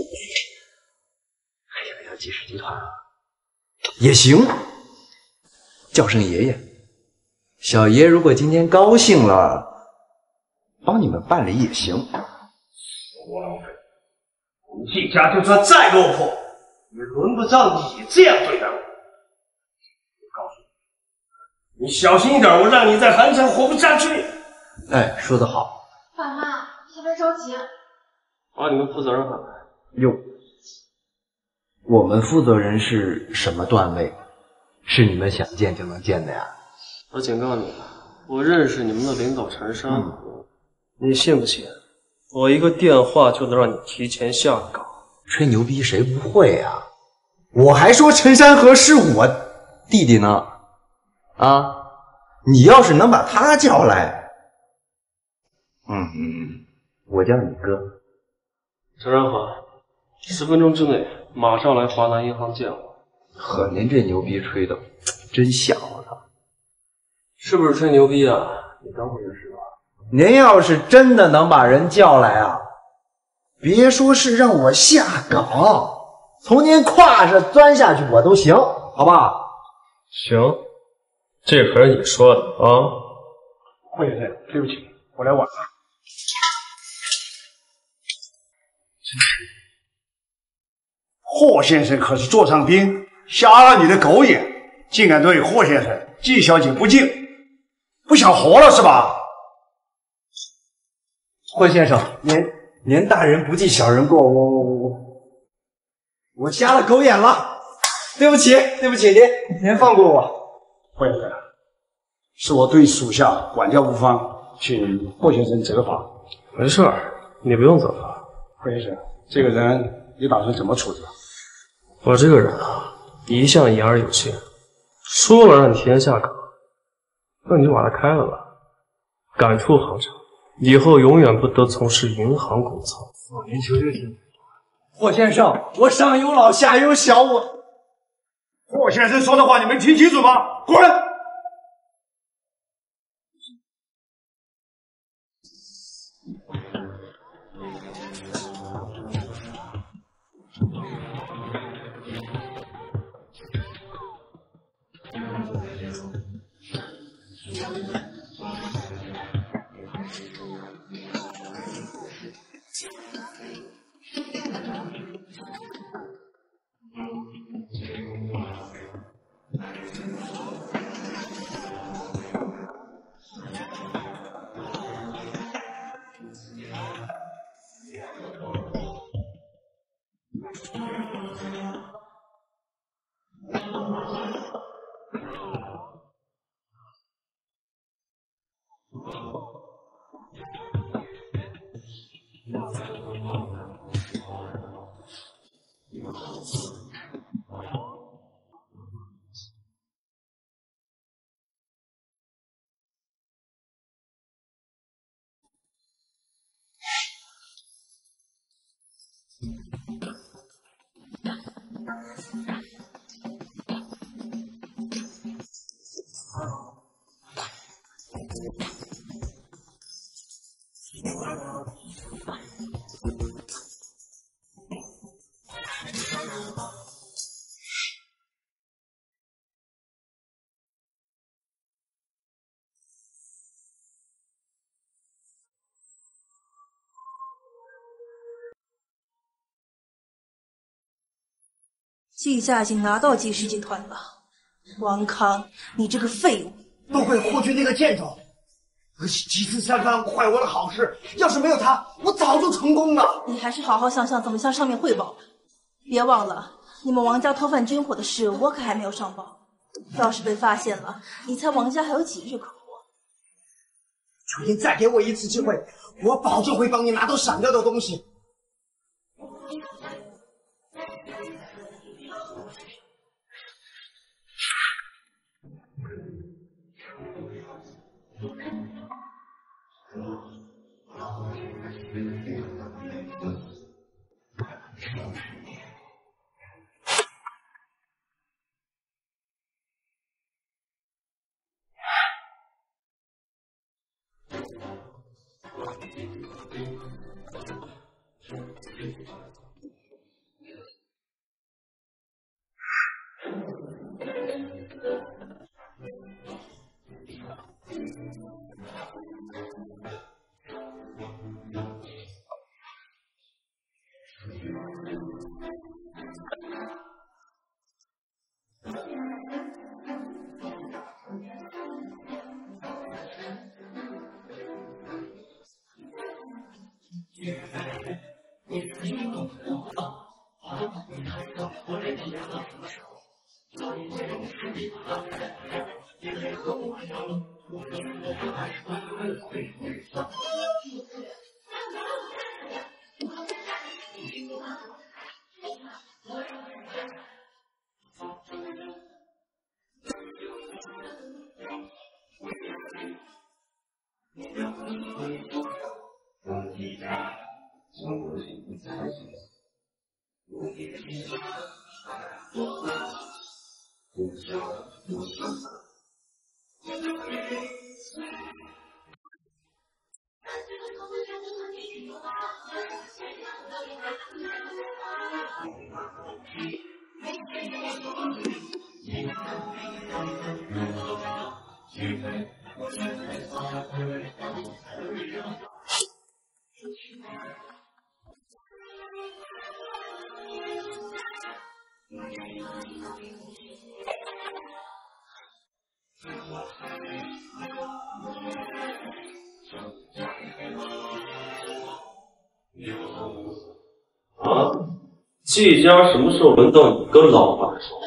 S15: 哎呀呀，季氏集团啊，也行，叫声爷爷。小爷如果今天高兴了，帮你们办理也行。
S5: 窝囊废！你季家就算再落魄，也轮不上你这样对待我。我告诉你，你小心一点，我让你在寒山活不下去。
S15: 哎，说得好。
S7: 爸妈，先别着急。
S1: 把你们负责人喊来。
S15: 哟，我们负责人是什么段位？是你们想见就能见的呀？
S1: 我警告你，我认识你们的领导陈山，嗯、你信不信？我一个电话就能让你提前下岗。
S15: 吹牛逼谁不会呀？我还说陈山河是我弟弟呢。啊，你要是能把他叫来，嗯嗯，我叫你哥。
S1: 陈山河，十分钟之内马上来华南银行见我。
S15: 呵，您这牛逼吹的真像我操！
S1: 是不是吹牛逼啊？你当回事吧？
S15: 您要是真的能把人叫来啊，别说是让我下岗，从您胯上钻下去我都行，好吧？
S1: 行，这可是你说的啊。
S8: 霍先生，对不起，我来晚了。霍先生可是座上宾，瞎了你的狗眼，竟敢对霍先生、季小姐不敬，不想活了是吧？
S15: 霍先生，您您大人不计小人过，我我我我瞎了狗眼了，对不起对不起，您您放过我。
S8: 霍先生，是我对属下管教无方，请霍先生责罚。
S1: 没事儿，你不用责罚。
S8: 霍先生，这个人你打算怎么处置？
S1: 我这个人啊，一向言而有信，说了让你提前下岗，那你就把他开了吧，赶出行长，以后永远不得从事银行工作。
S15: 我您求求您，霍先生，我上有老下有小，我
S8: 霍先生说的话你没听清楚吗？滚！
S2: 季家已经拿到季氏集团了，王康，你这个废物！
S4: 多亏霍军那个贱种，恶习几次三番坏我的好事，要是没有他，我早就成功了。
S2: 你还是好好想想怎么向上面汇报吧。别忘了，你们王家偷贩军火的事，我可还没有上报。要是被发现了，你猜王家还有几日可活？
S4: 求您再给我一次机会，我保证会帮你拿到闪掉的东西。
S1: 啊，季家什么时候轮到你跟老板说话？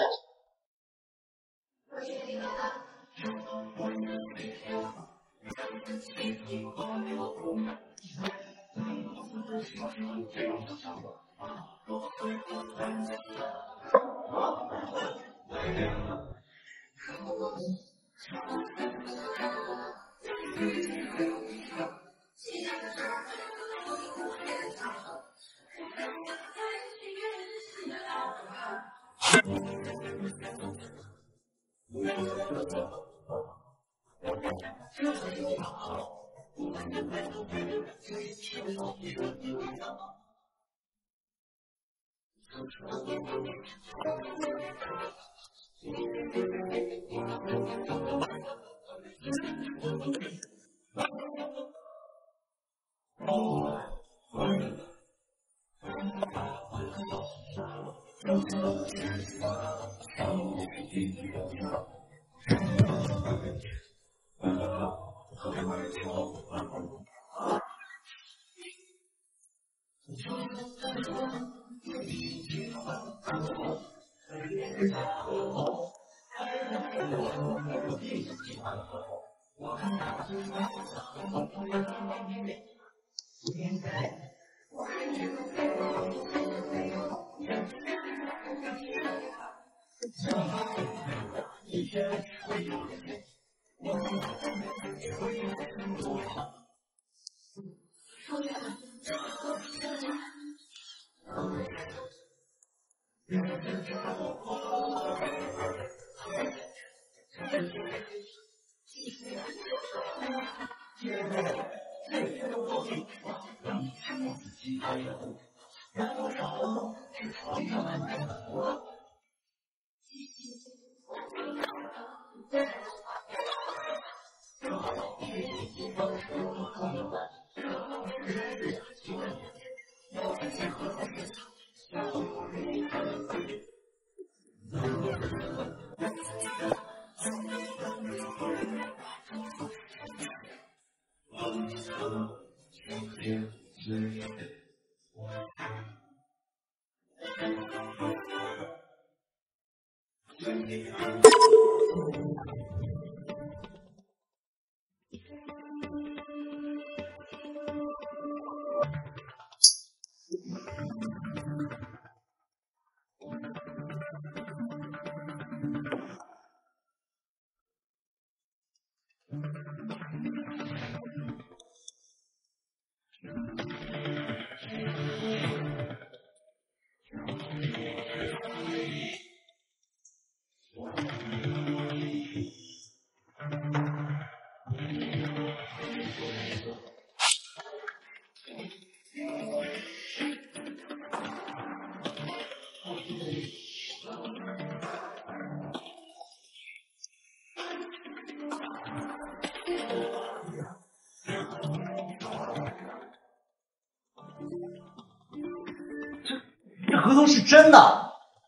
S4: 这合同是真的。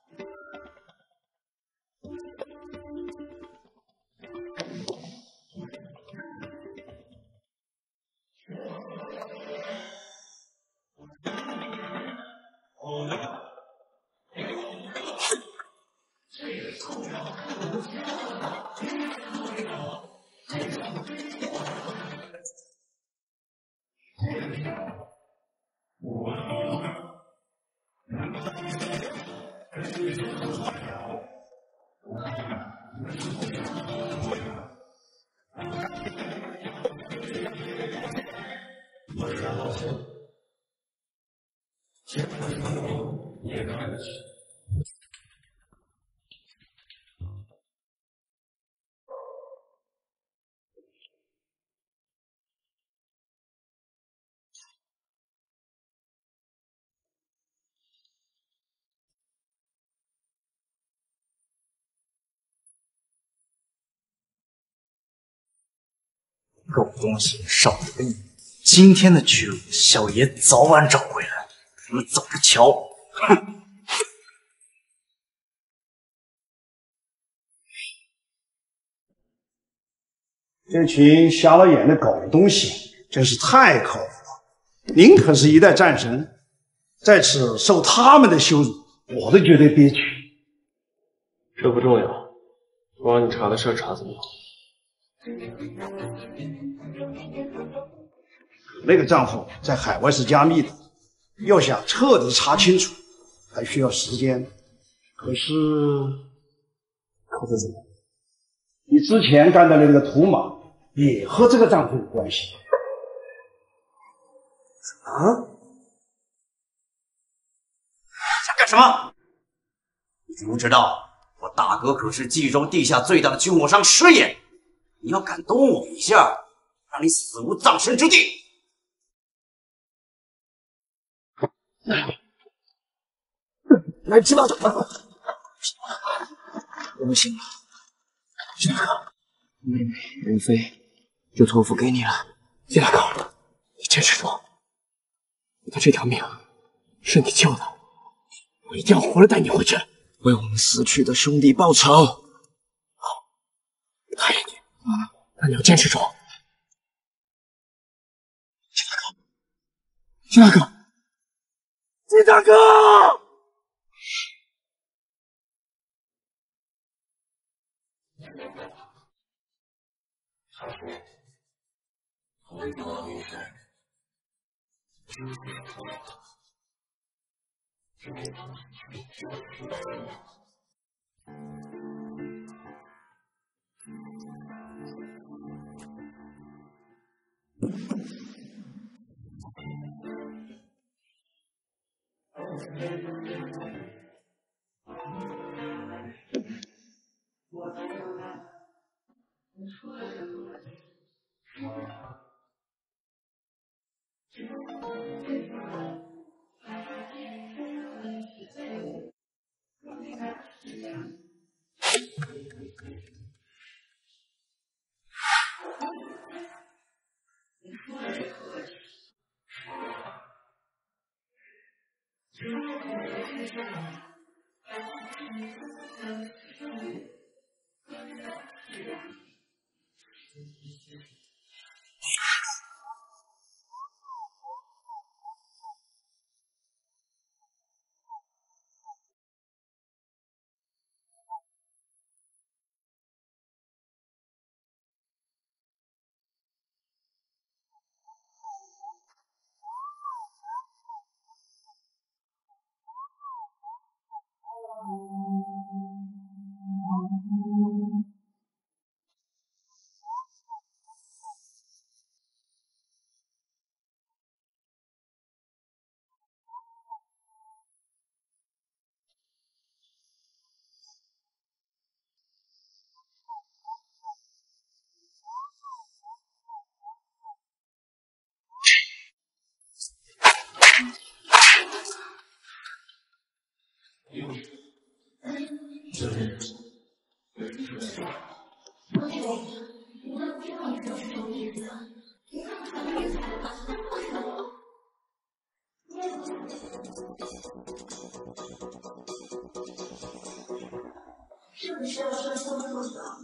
S16: 狗东西，少了个你，今天的巨物，小爷早晚找回来，你们走着瞧！哼！
S8: 这群瞎了眼的狗东西真是太可恶了！您可是一代战神，在此受他们的羞辱，我都觉得憋屈。
S1: 这不重要，我让你查的事儿查怎么样？
S8: 那个账户在海外是加密的，要想彻底查清楚，还需要时间。可是，可是什么？你之前干的那个图马也和这个账户有关系
S16: 啊？想干什么？你知不知道，我大哥可是冀州地下最大的军火商师爷？你要敢动我一下，让你死无葬身之地！
S5: 来，知道怎么办？我们行了，谢大哥，妹妹任飞就托付给你了。谢大哥，你坚持住，我的这条命是你救的，我一定要活着带你回去，为我们死去的兄弟报仇。好，答应你啊，那你要坚持住。谢大哥，谢大哥，谢大哥。
S2: 是不是要说清楚的？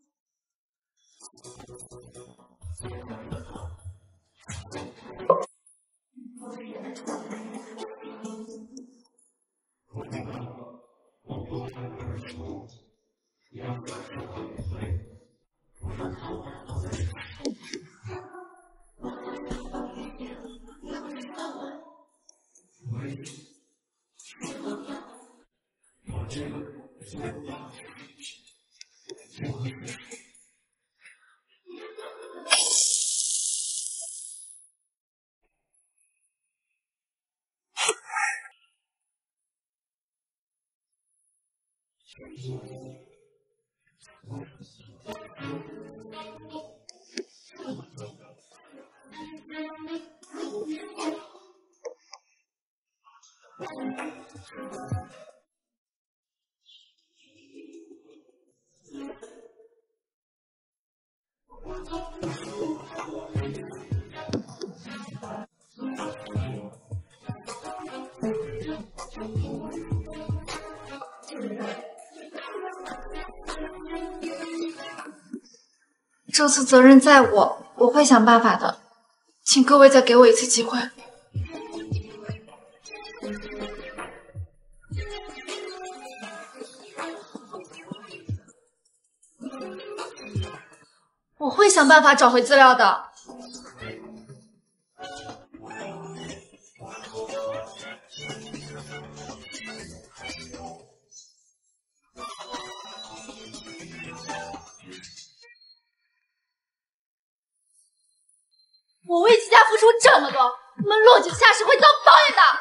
S7: 这次责任在我，我会想办法的，请各位再给我一次机会。我会想办法找回资料的。我为季家付出这么多，你们落井下石会遭报应的。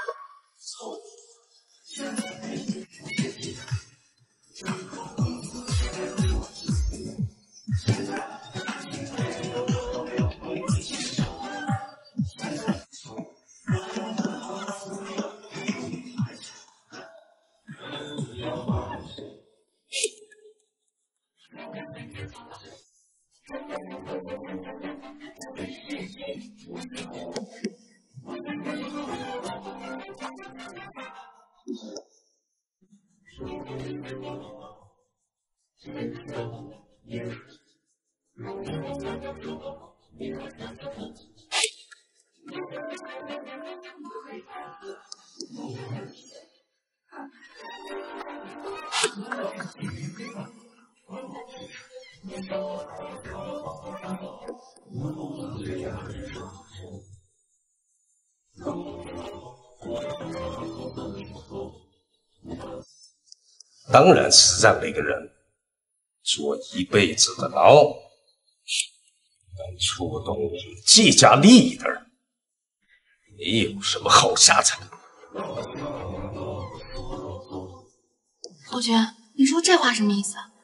S4: 当然是让那个人坐一辈子的牢。但触动你季家利益的人，没有什么好下场。
S7: 侯爵，你说这话什么意思啊？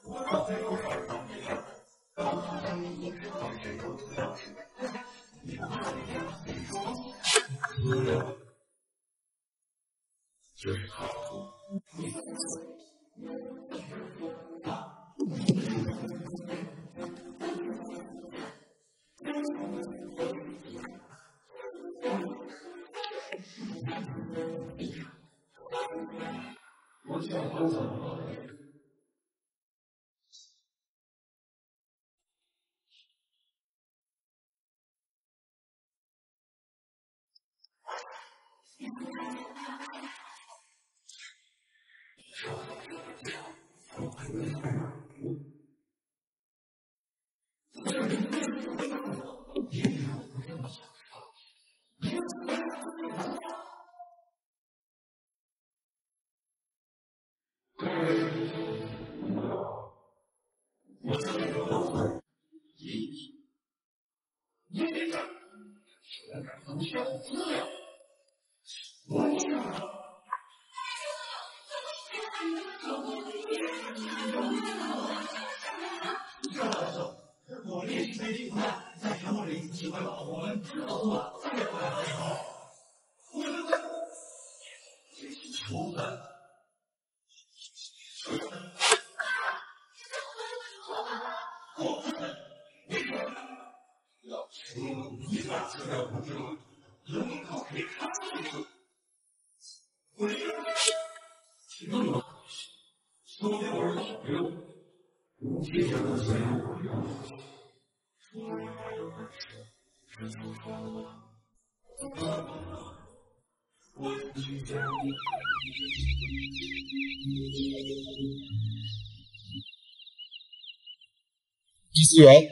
S3: 第四员，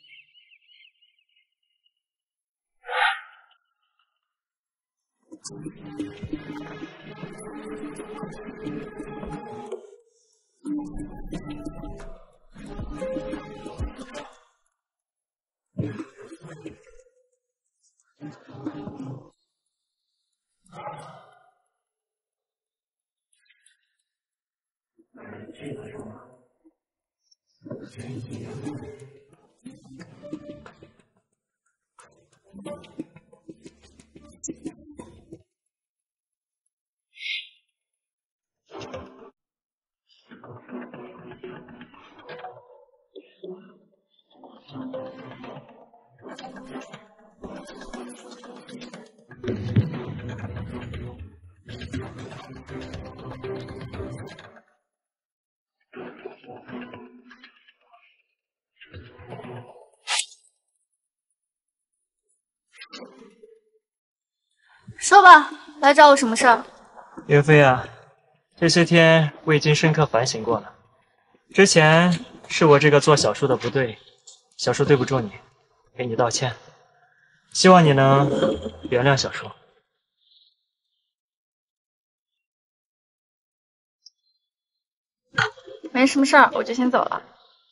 S7: 说吧，来找我什么事儿？
S12: 岳飞啊，这些天我已经深刻反省过了，之前是我这个做小叔的不对，小叔对不住你，给你道歉，希望你能原谅小叔。
S7: 没什么事儿，我就先走了。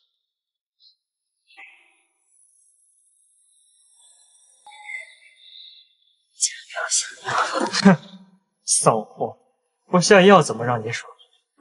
S12: 哼，骚货！不下药怎么让你爽？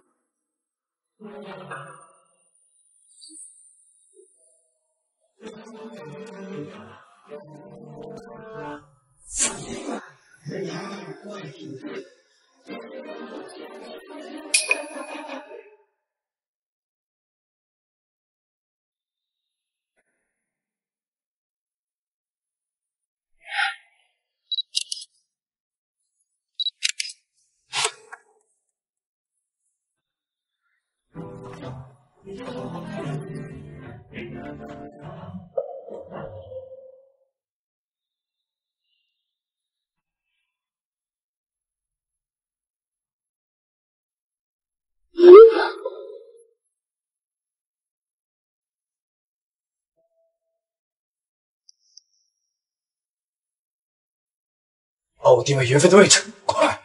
S3: 帮我定位袁飞的位置，快！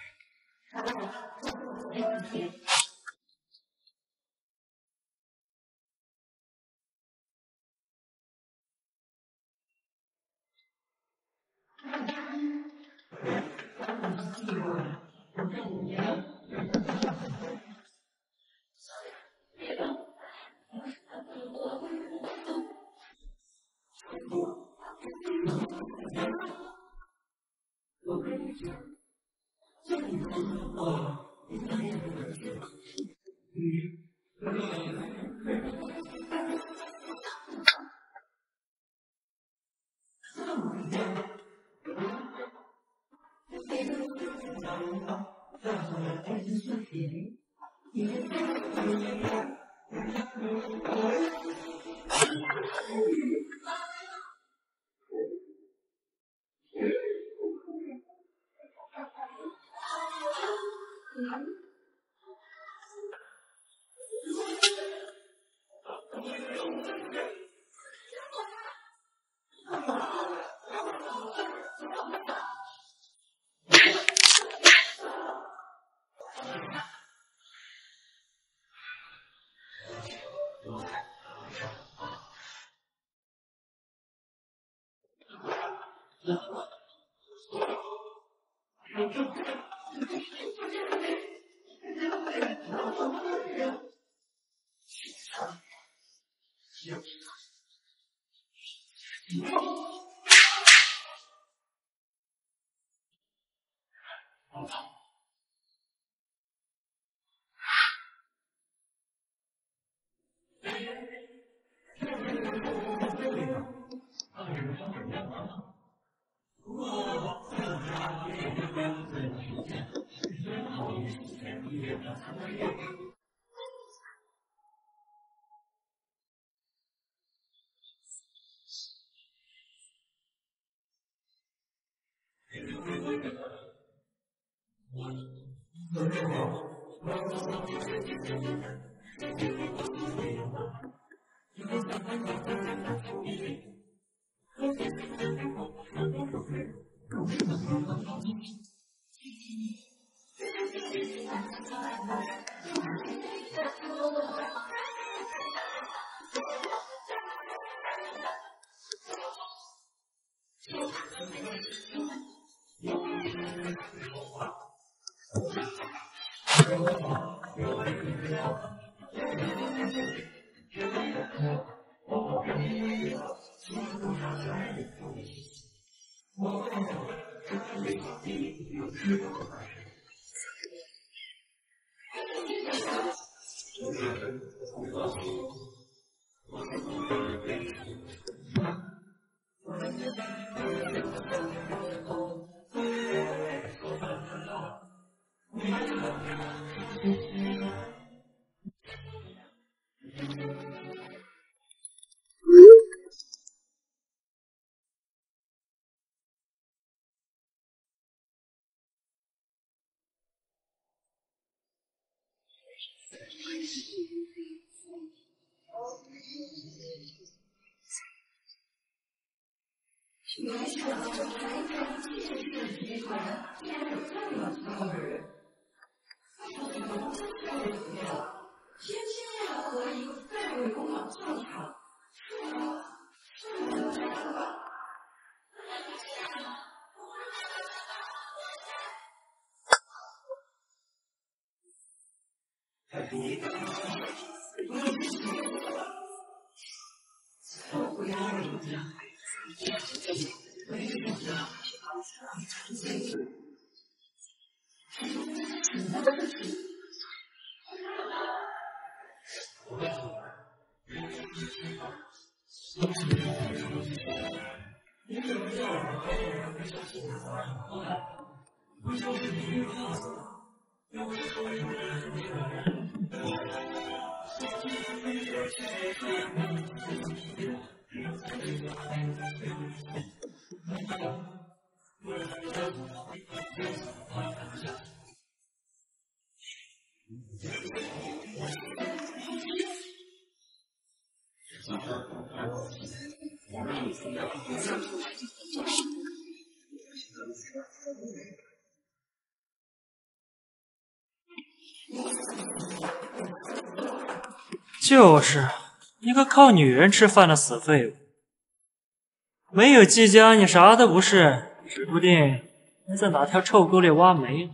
S12: 就是一个靠女人吃饭的死废物，没有季家你啥都不是，指不定还在哪条臭沟里挖煤。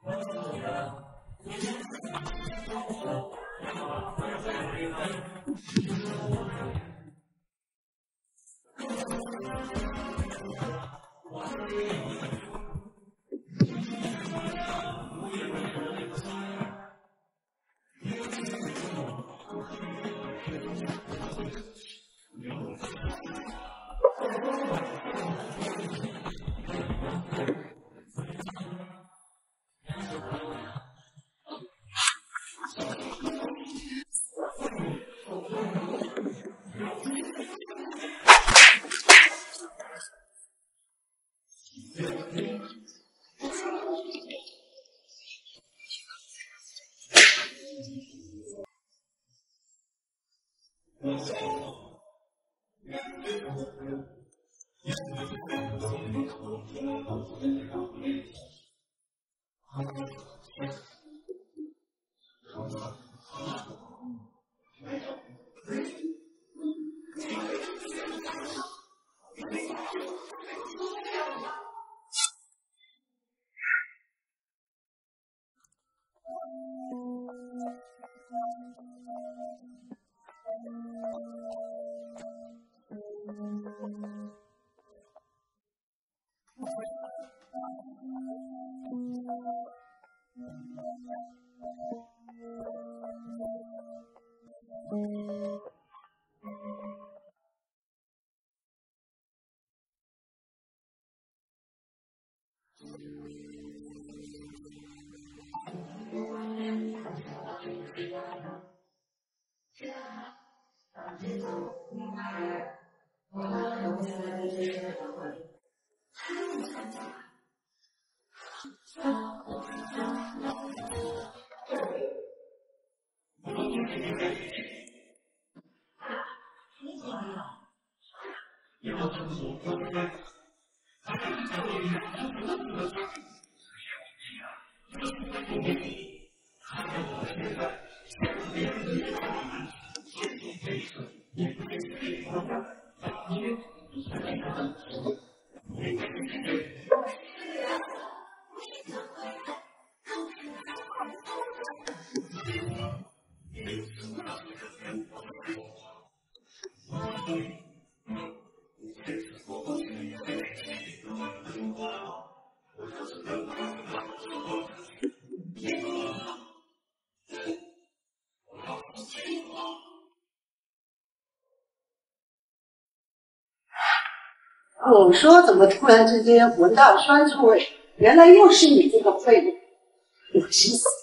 S6: 我说怎么突然之间闻到酸臭味？原来又是你这个废物，恶心死！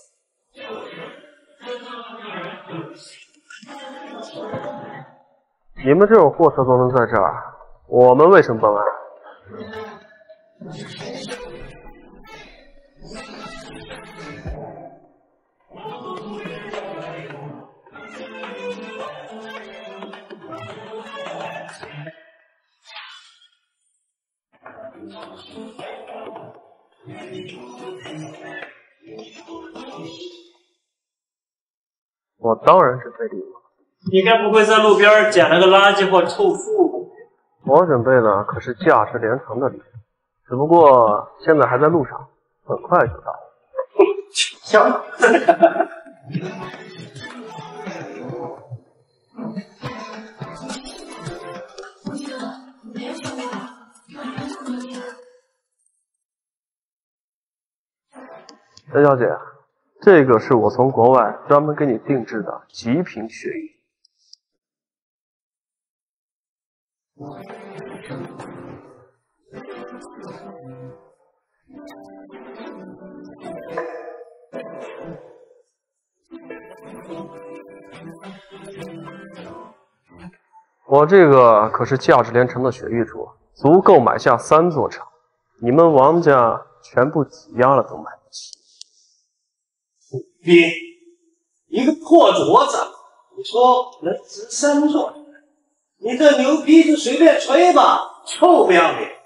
S1: 你们这种货色都能在这儿，我们为什么报案？我当然准备礼物。
S12: 你该不会在路边捡了个垃圾或臭树吧？
S1: 我准备的可是价值连城的礼物，只不过现在还在路上，很快就到。
S6: 行。
S1: 陈小姐，这个是我从国外专门给你定制的极品雪玉。我这个可是价值连城的雪玉镯，足够买下三座城，你们王家全部挤压了都买不起。
S4: 你一个破镯子，你说能值三座？你这牛逼就随便吹吧，臭不要脸！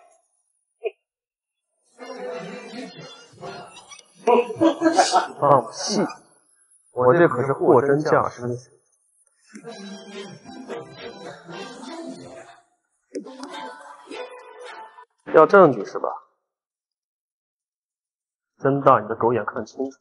S1: 放屁！我这可是货真价实的雪。要证据是吧？ 睁大你的狗眼看清楚。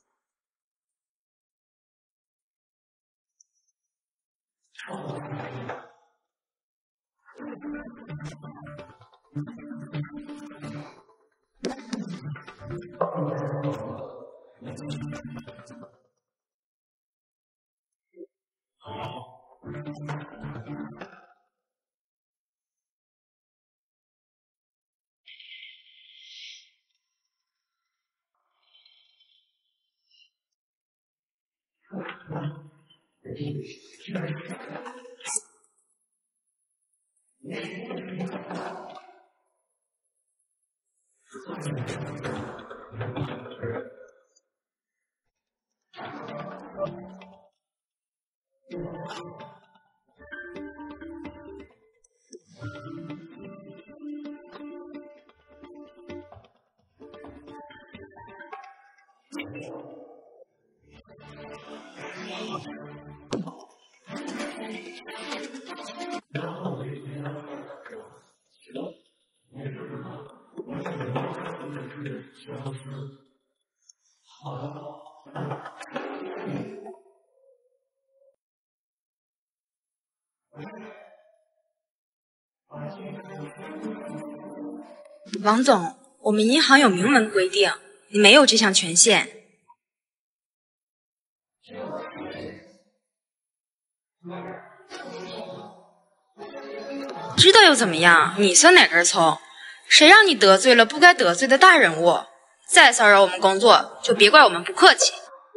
S17: 王总，我们银行有明文规定，你没有这项权限。知道又怎么样？你算哪根葱？谁让你得罪了不该得罪的大人物？再骚扰我们工作，就别怪我们不客气。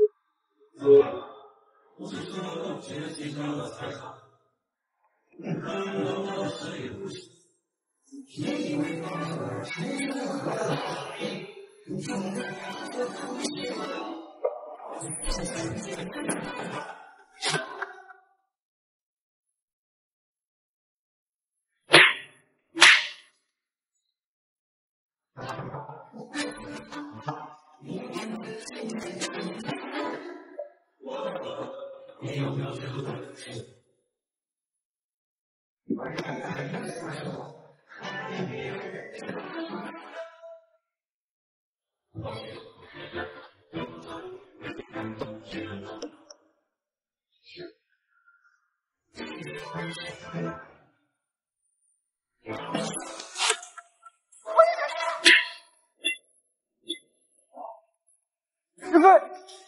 S5: 师傅，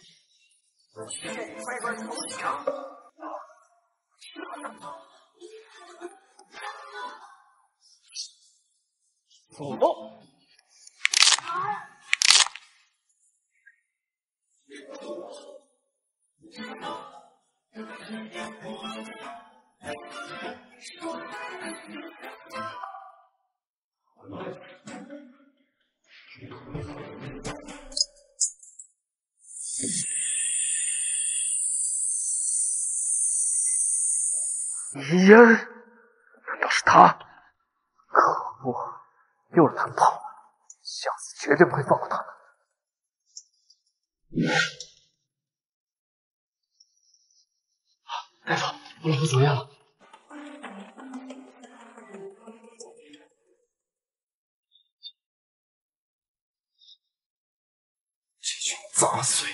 S1: 走动。
S5: 林烟，难道是他？可恶，又让他们跑了，下次绝对不会放过他们。大夫，我老婆怎么样了？这群杂碎，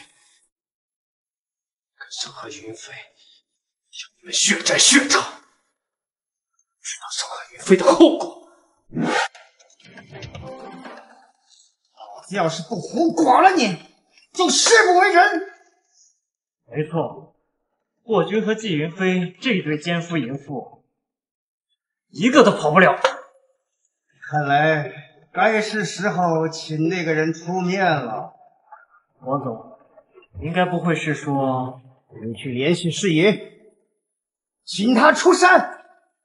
S5: 敢伤害云飞，要你们血债血偿，知道伤害云飞的后果。老子要是不胡剐了你，就誓不为人。
S12: 没错，霍军和季云飞这对奸夫淫妇，一个都跑不了。
S5: 看来该是时候请那个人出面了。
S12: 王总，应该不会是说
S5: 你去联系师爷，请他出山。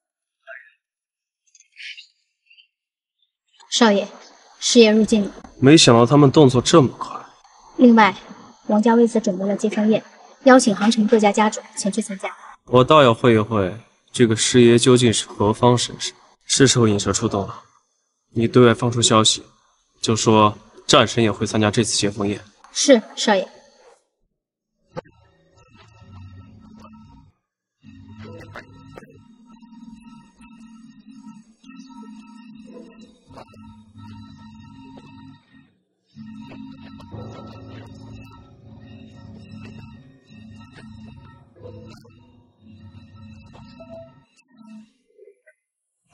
S14: 少爷，师爷入见你。
S1: 没想到他们动作这么快。
S14: 另外，王家为此准备了接风宴，邀请杭城各家家主前去参加。
S1: 我倒要会一会这个师爷究竟是何方神圣。是时候引蛇出洞了。你对外放出消息，就说战神也会参加这次接风宴。
S14: 是，少爷。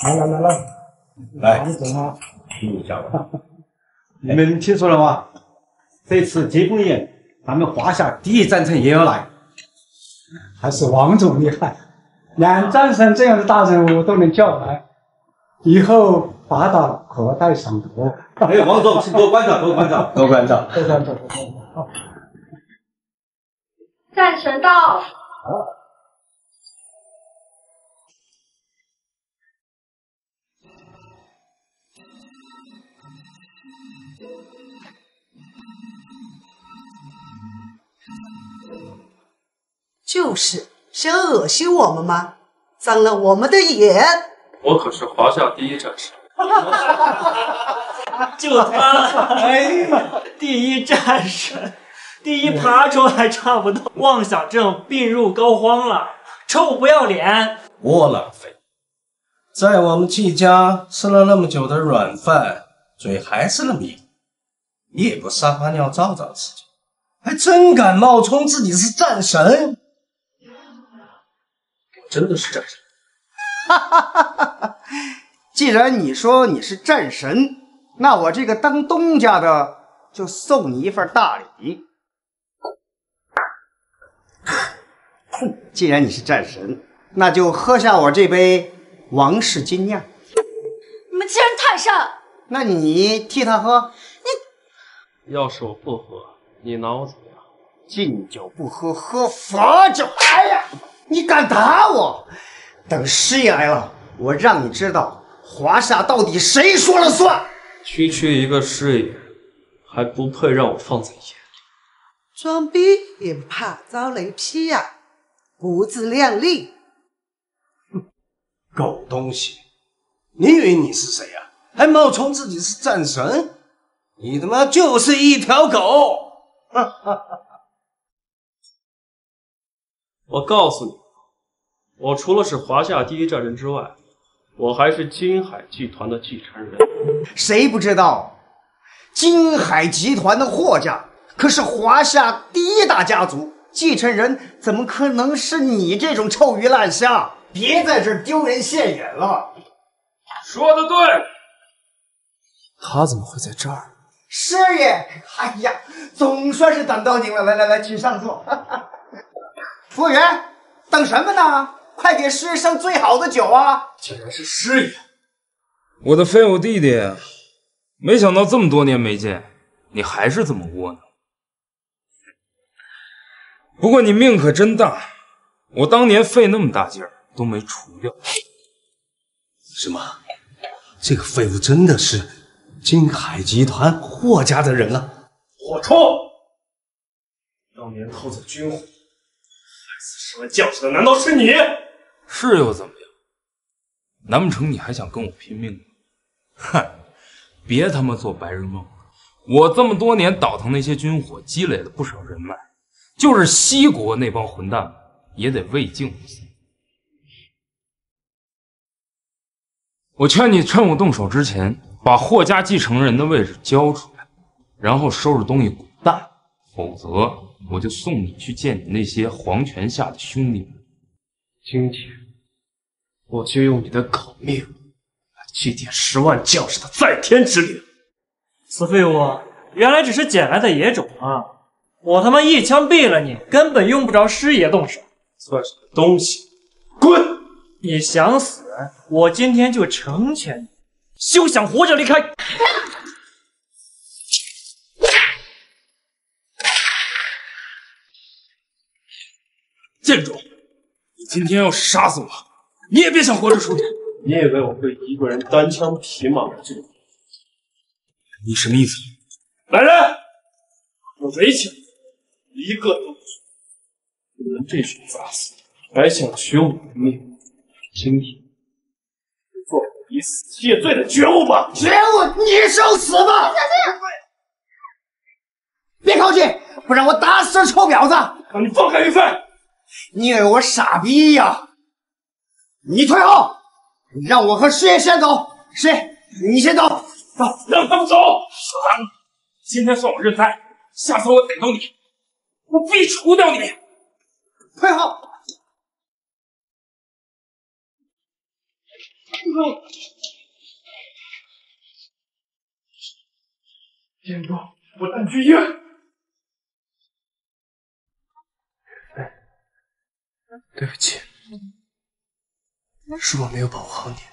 S8: 来来来来，来，听一下吧。你们听说了吗？这次接风宴，咱们华夏第一战臣也要来。
S18: 还是王总厉害，连战神这样的大人物都能叫来，以后拔岛可待赏头。
S8: 哎，王总，请多关照，多关照，多关照，
S18: 多关照，多关照。
S19: 战神到。
S6: 就是想恶心我们吗？脏了我们的眼。
S1: 我可是华夏第一战士。
S12: 就他，哎，第一战士，第一爬虫还差不多，妄想症病入膏肓了，臭不要脸！
S4: 窝囊废，在我们季家吃了那么久的软饭，嘴还是那么硬，也不撒泡尿照照自己，还真敢冒充自己是战神。
S1: 真的是战神。
S5: 哈哈哈哈！既然你说你是战神，那我这个当东家的就送你一份大礼。既然你是战神，那就喝下我这杯王氏金酿。
S2: 你们竟然太甚！
S5: 那你替他喝。
S1: 你要是我不喝，你拿我怎么样？
S5: 敬酒不喝，喝罚酒。哎呀！你敢打我？等师爷来了，我让你知道华夏到底谁说了算。
S1: 区区一个师爷，还不配让我放在眼里。
S6: 装逼也不怕遭雷劈呀、啊，不自量力！
S4: 哼，狗东西！你以为你是谁呀、啊？还冒充自己是战神？你他妈就是一条狗！哈哈哈。
S1: 我告诉你，我除了是华夏第一战人之外，我还是金海集团的继承人。
S5: 谁不知道，金海集团的霍家可是华夏第一大家族，继承人怎么可能是你这种臭鱼烂虾？别在这儿丢人现眼了。
S1: 说的对。
S3: 他怎么会在这儿？
S5: 师爷，哎呀，总算是等到您了，来来来，请上座。服务员，等什么呢？快给师爷上最好的酒啊！
S3: 竟然是师爷，我的废物弟弟，没想到这么多年没见，你还是这么窝囊。不过你命可真大，我当年费那么大劲儿都没除掉。
S4: 什么？这个废物真的是金海集团霍家的人啊！
S1: 火冲！当年偷走军火，害死十万将士的难道是你？
S3: 是又怎么样？难不成你还想跟我拼命吗？哼，别他妈做白日梦！我这么多年倒腾那些军火，积累了不少人脉，就是西国那帮混蛋们也得畏敬我三。我劝你趁我动手之前，把霍家继承人的位置交出来，然后收拾东西滚蛋，否则我就送你去见你那些皇权下的兄弟们。
S1: 今天，我就用你的狗命来祭奠十万将士的在天之灵。
S12: 死废物，原来只是捡来的野种啊！我他妈一枪毙了你，根本用不着师爷动手。
S1: 算什么东西？滚！
S12: 你想死，我今天就成全你，休想活着离开！
S3: 建主，你今天要是杀死我，你也别想活着出去。
S1: 你以为我会一个人单枪匹马的这种？
S3: 你什么意思？
S1: 来人，我围起来，一个都不许！你们这群杂死，还想取我的命？今天做以死谢罪的觉悟吧！
S5: 觉悟，你受死吧！别靠近，不然我打死这臭婊子！
S1: 让你放开于飞！
S5: 你以为我傻逼呀？你退后，让我和师爷先走。师爷，你先走。
S1: 走，让他们走。算了，今天算我认栽，下次我逮到你，我必除掉你。
S5: 退后。
S3: 建筑，我带你去医院。
S1: 对不起，是我没有保护好你。你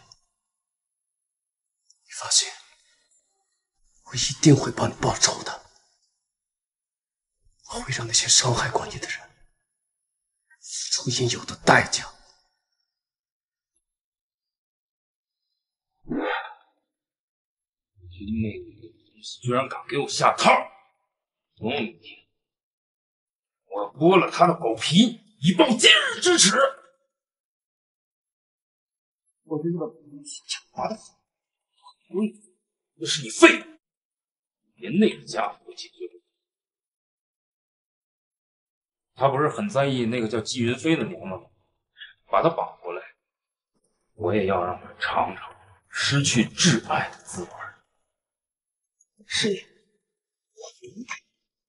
S1: 放心，我一定会帮你报仇的。我会让那些伤害过你的人付出应有的代价。
S3: 你那个东西居然敢给我下套！总有一天，我要剥了他的狗皮，以报今日之耻！我觉得讲话的好，对，那是你废物，连那个家伙都解决不了。他不是很在意那个叫季云飞的娘们吗？把她绑过来，我也要让她尝尝失去挚爱的滋味。
S1: 是你，我明白。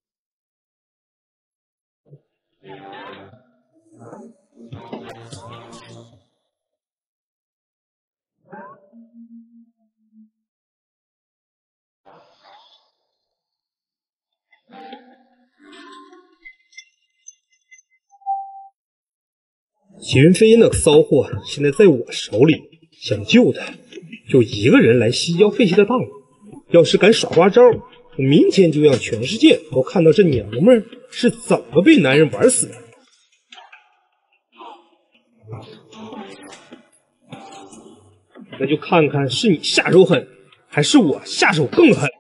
S19: 齐云飞那个骚货现在在我手里，想救他，就一个人来西郊废弃的大佬。要是敢耍花招，我明天就让全世界都看到这娘们儿是怎么被男人玩死的。那就看看是你下手狠，还是我下手更狠。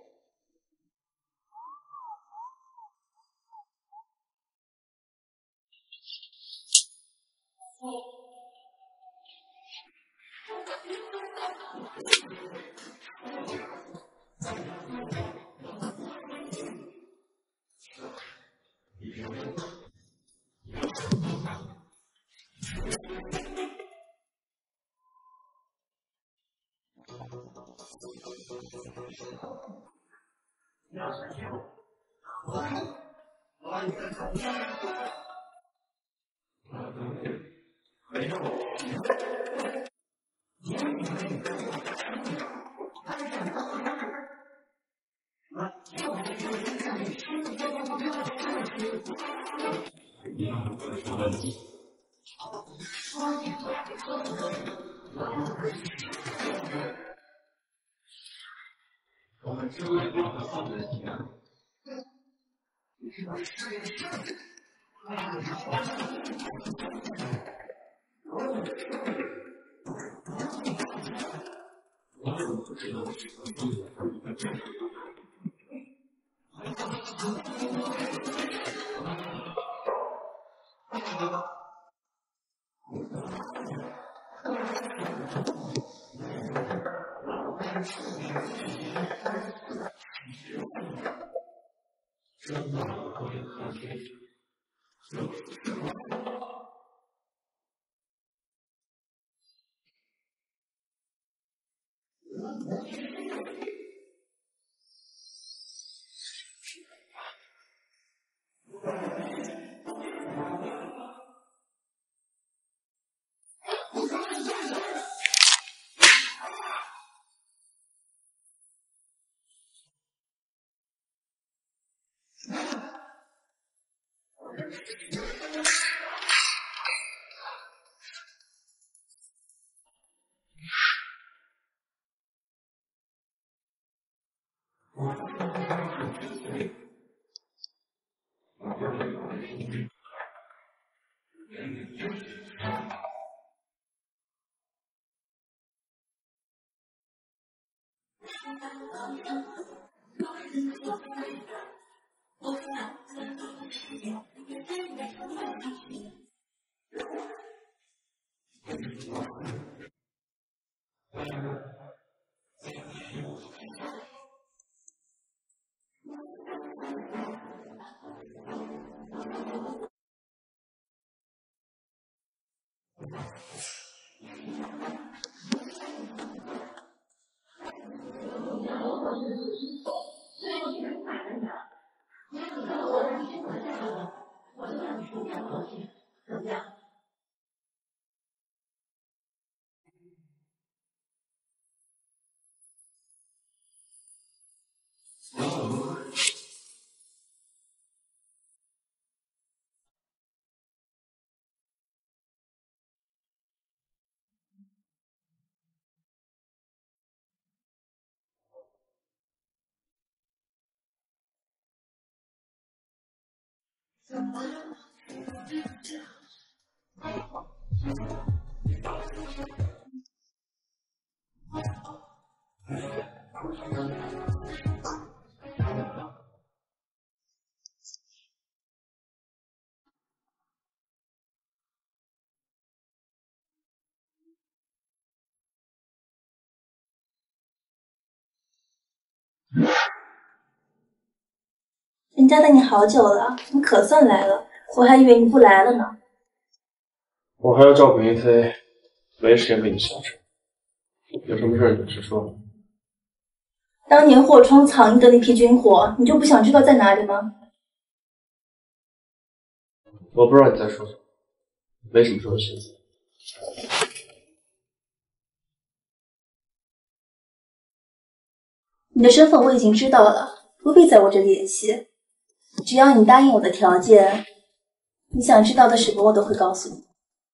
S2: 人家等你好久了，你可算来了，我还以为你不来了呢。
S1: 我还要照顾云飞，没时间陪你相处。有什么事你直说。
S2: 当年霍冲藏匿的那批军火，你就不想知道在哪里吗？
S1: 我不知道你在说什么，没什么说的心思。
S2: 你的身份我已经知道了，不必在我这里演戏。只要你答应我的条件，你想知道的什么我都会告诉你。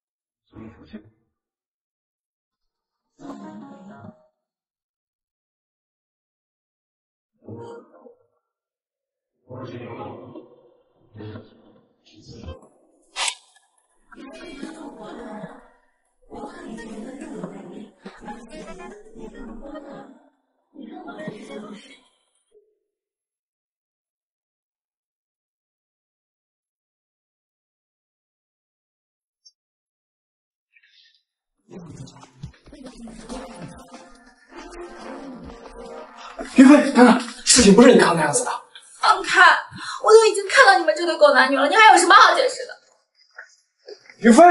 S1: 云飞，等等，事情不是你看的那样子的。
S7: 放开！我都已经看到你们这对狗男女了，你还有什么好解释的？
S1: 云飞，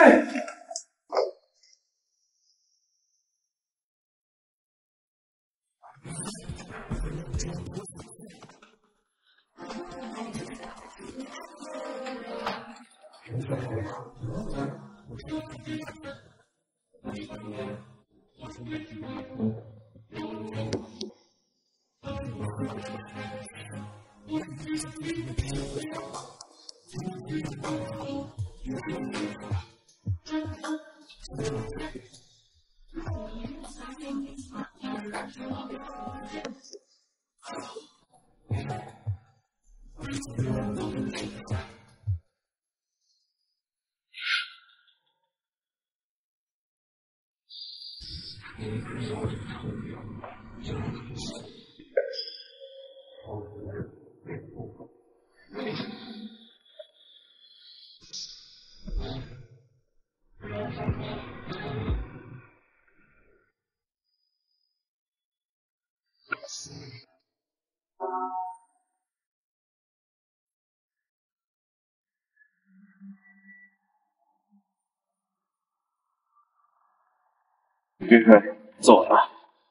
S1: 云飞，走了。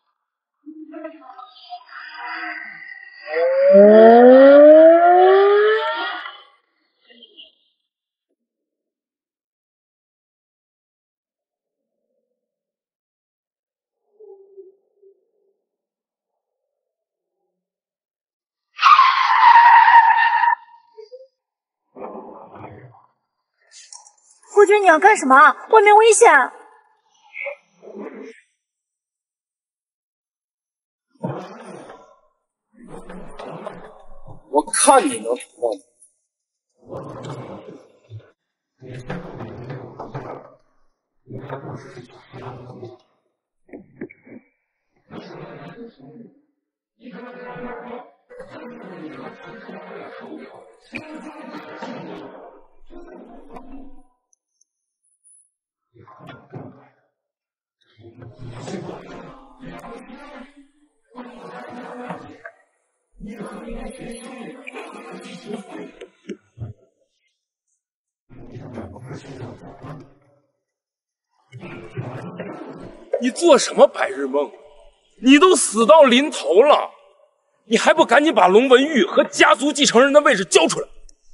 S7: 胡军，你要干什么？外面危险！
S3: 我看你能逃吗？你做什么白日梦？你都死到临头了，你还不赶紧把龙文玉和家族继承人的位置交出来！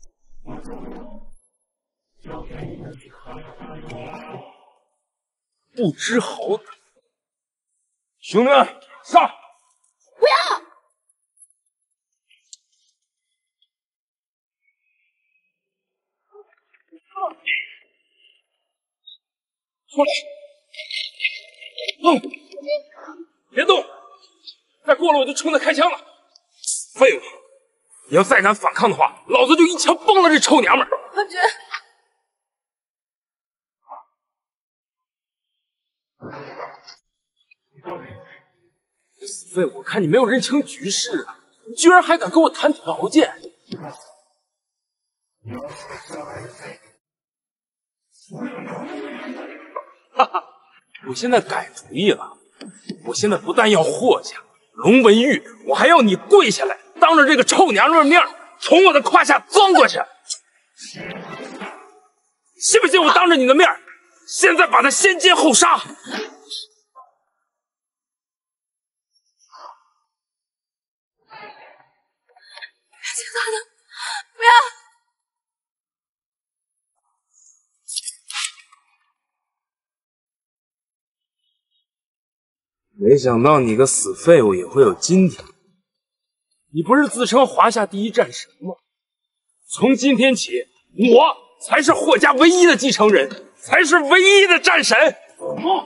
S3: 不知好歹！兄弟们，上！
S7: 不要！
S3: 出来！哦，别动！再过了我就冲他开枪了！废物！你要再敢反抗的话，老子就一枪崩了这臭娘们儿！
S7: 不将军。
S3: 死废物，我看你没有认清局势啊！你居然还敢跟我谈条件！哈哈，我现在改主意了，我现在不但要霍家、龙文玉，我还要你跪下来，当着这个臭娘们面，从我的胯下钻过去。信不信我当着你的面，现在把他先奸后杀？
S7: 求大人，不要！
S3: 没想到你个死废物也会有今天。你不是自称华夏第一战神吗？从今天起，我才是霍家唯一的继承人，才是唯一的战神。哦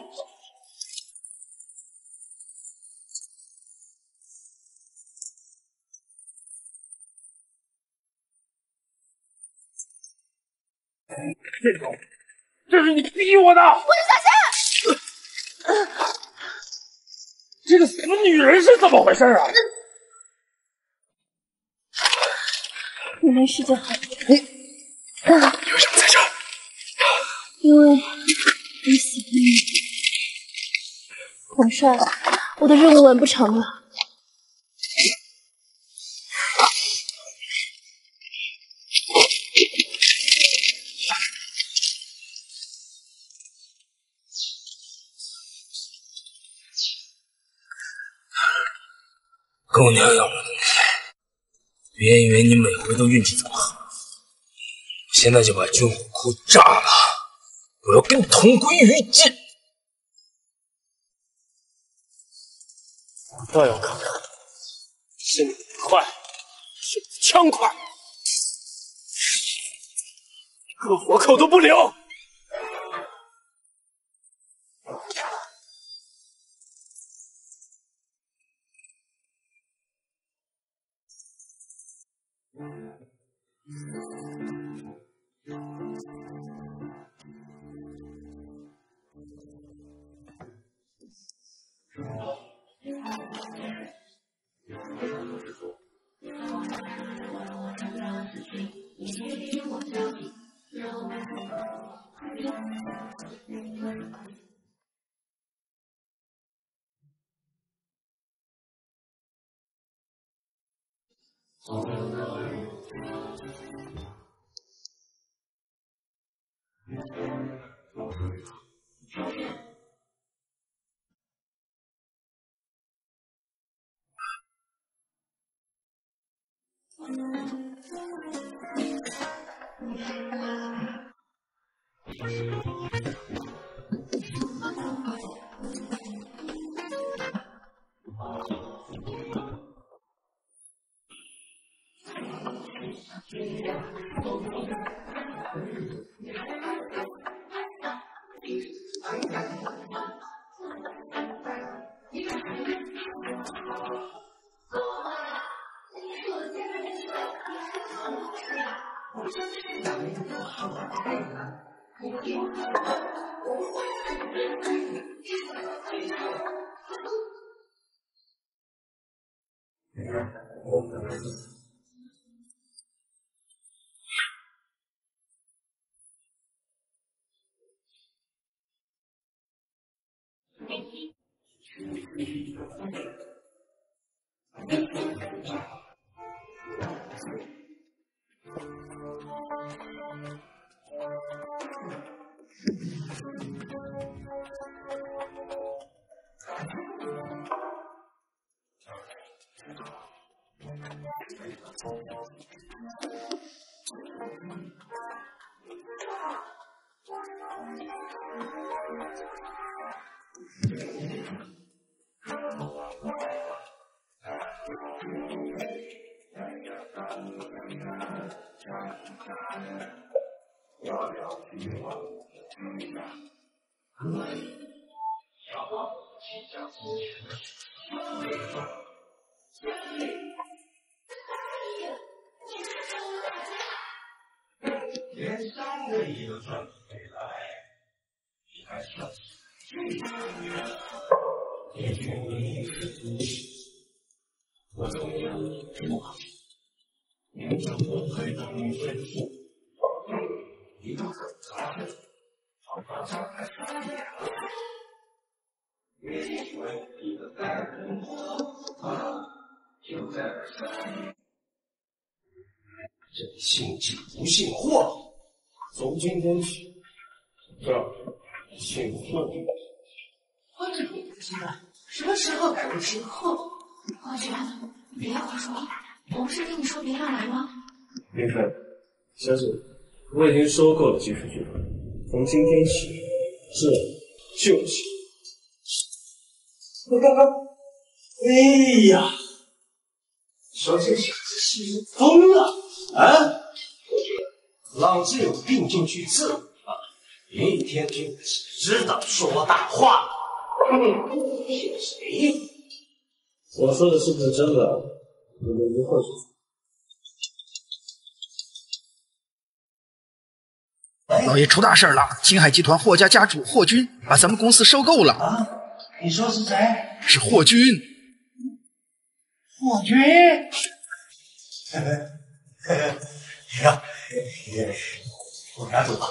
S3: 这种，这是你逼我的！
S7: 我是小仙。
S3: 这个死女人是怎么回事啊？
S2: 你没事就好。
S3: 你你为什么在这儿？
S2: 因为你喜欢你。统帅，我的任务完不成了。
S3: 狗娘养的东西，别以为你每回都运气这么好，我现在就把军火库炸了，我要跟你同归于尽。我倒要看看是你的快，是你的枪快，一个活口都不留！
S4: 连三个亿都赚不回来，你还算最长远。也许你是独行，我同样不好。明知我还能你分数，一个可查的，常常上来傻眼了。你以为你的待人啊，就在这傻眼。真信机不信货，从今天起，这信货。
S2: 我真不知道什么时候改为信货。王局，别胡说，我不是跟你说别让来吗？
S1: 林飞，小姐，我已经收购了技术集团，从今天起，这就是。我刚刚，哎呀，说这小子是不是疯了啊？我觉得老子有病就去治啊，别一天天的只知道说大话。骗谁？我说的是不是真的？你们一会儿
S20: 说。老爷出大事了！青海集团霍家家主霍军把咱们公司收购了。
S4: 啊？你说是谁？
S20: 是霍军。
S4: 霍军？呀，我赶走吧。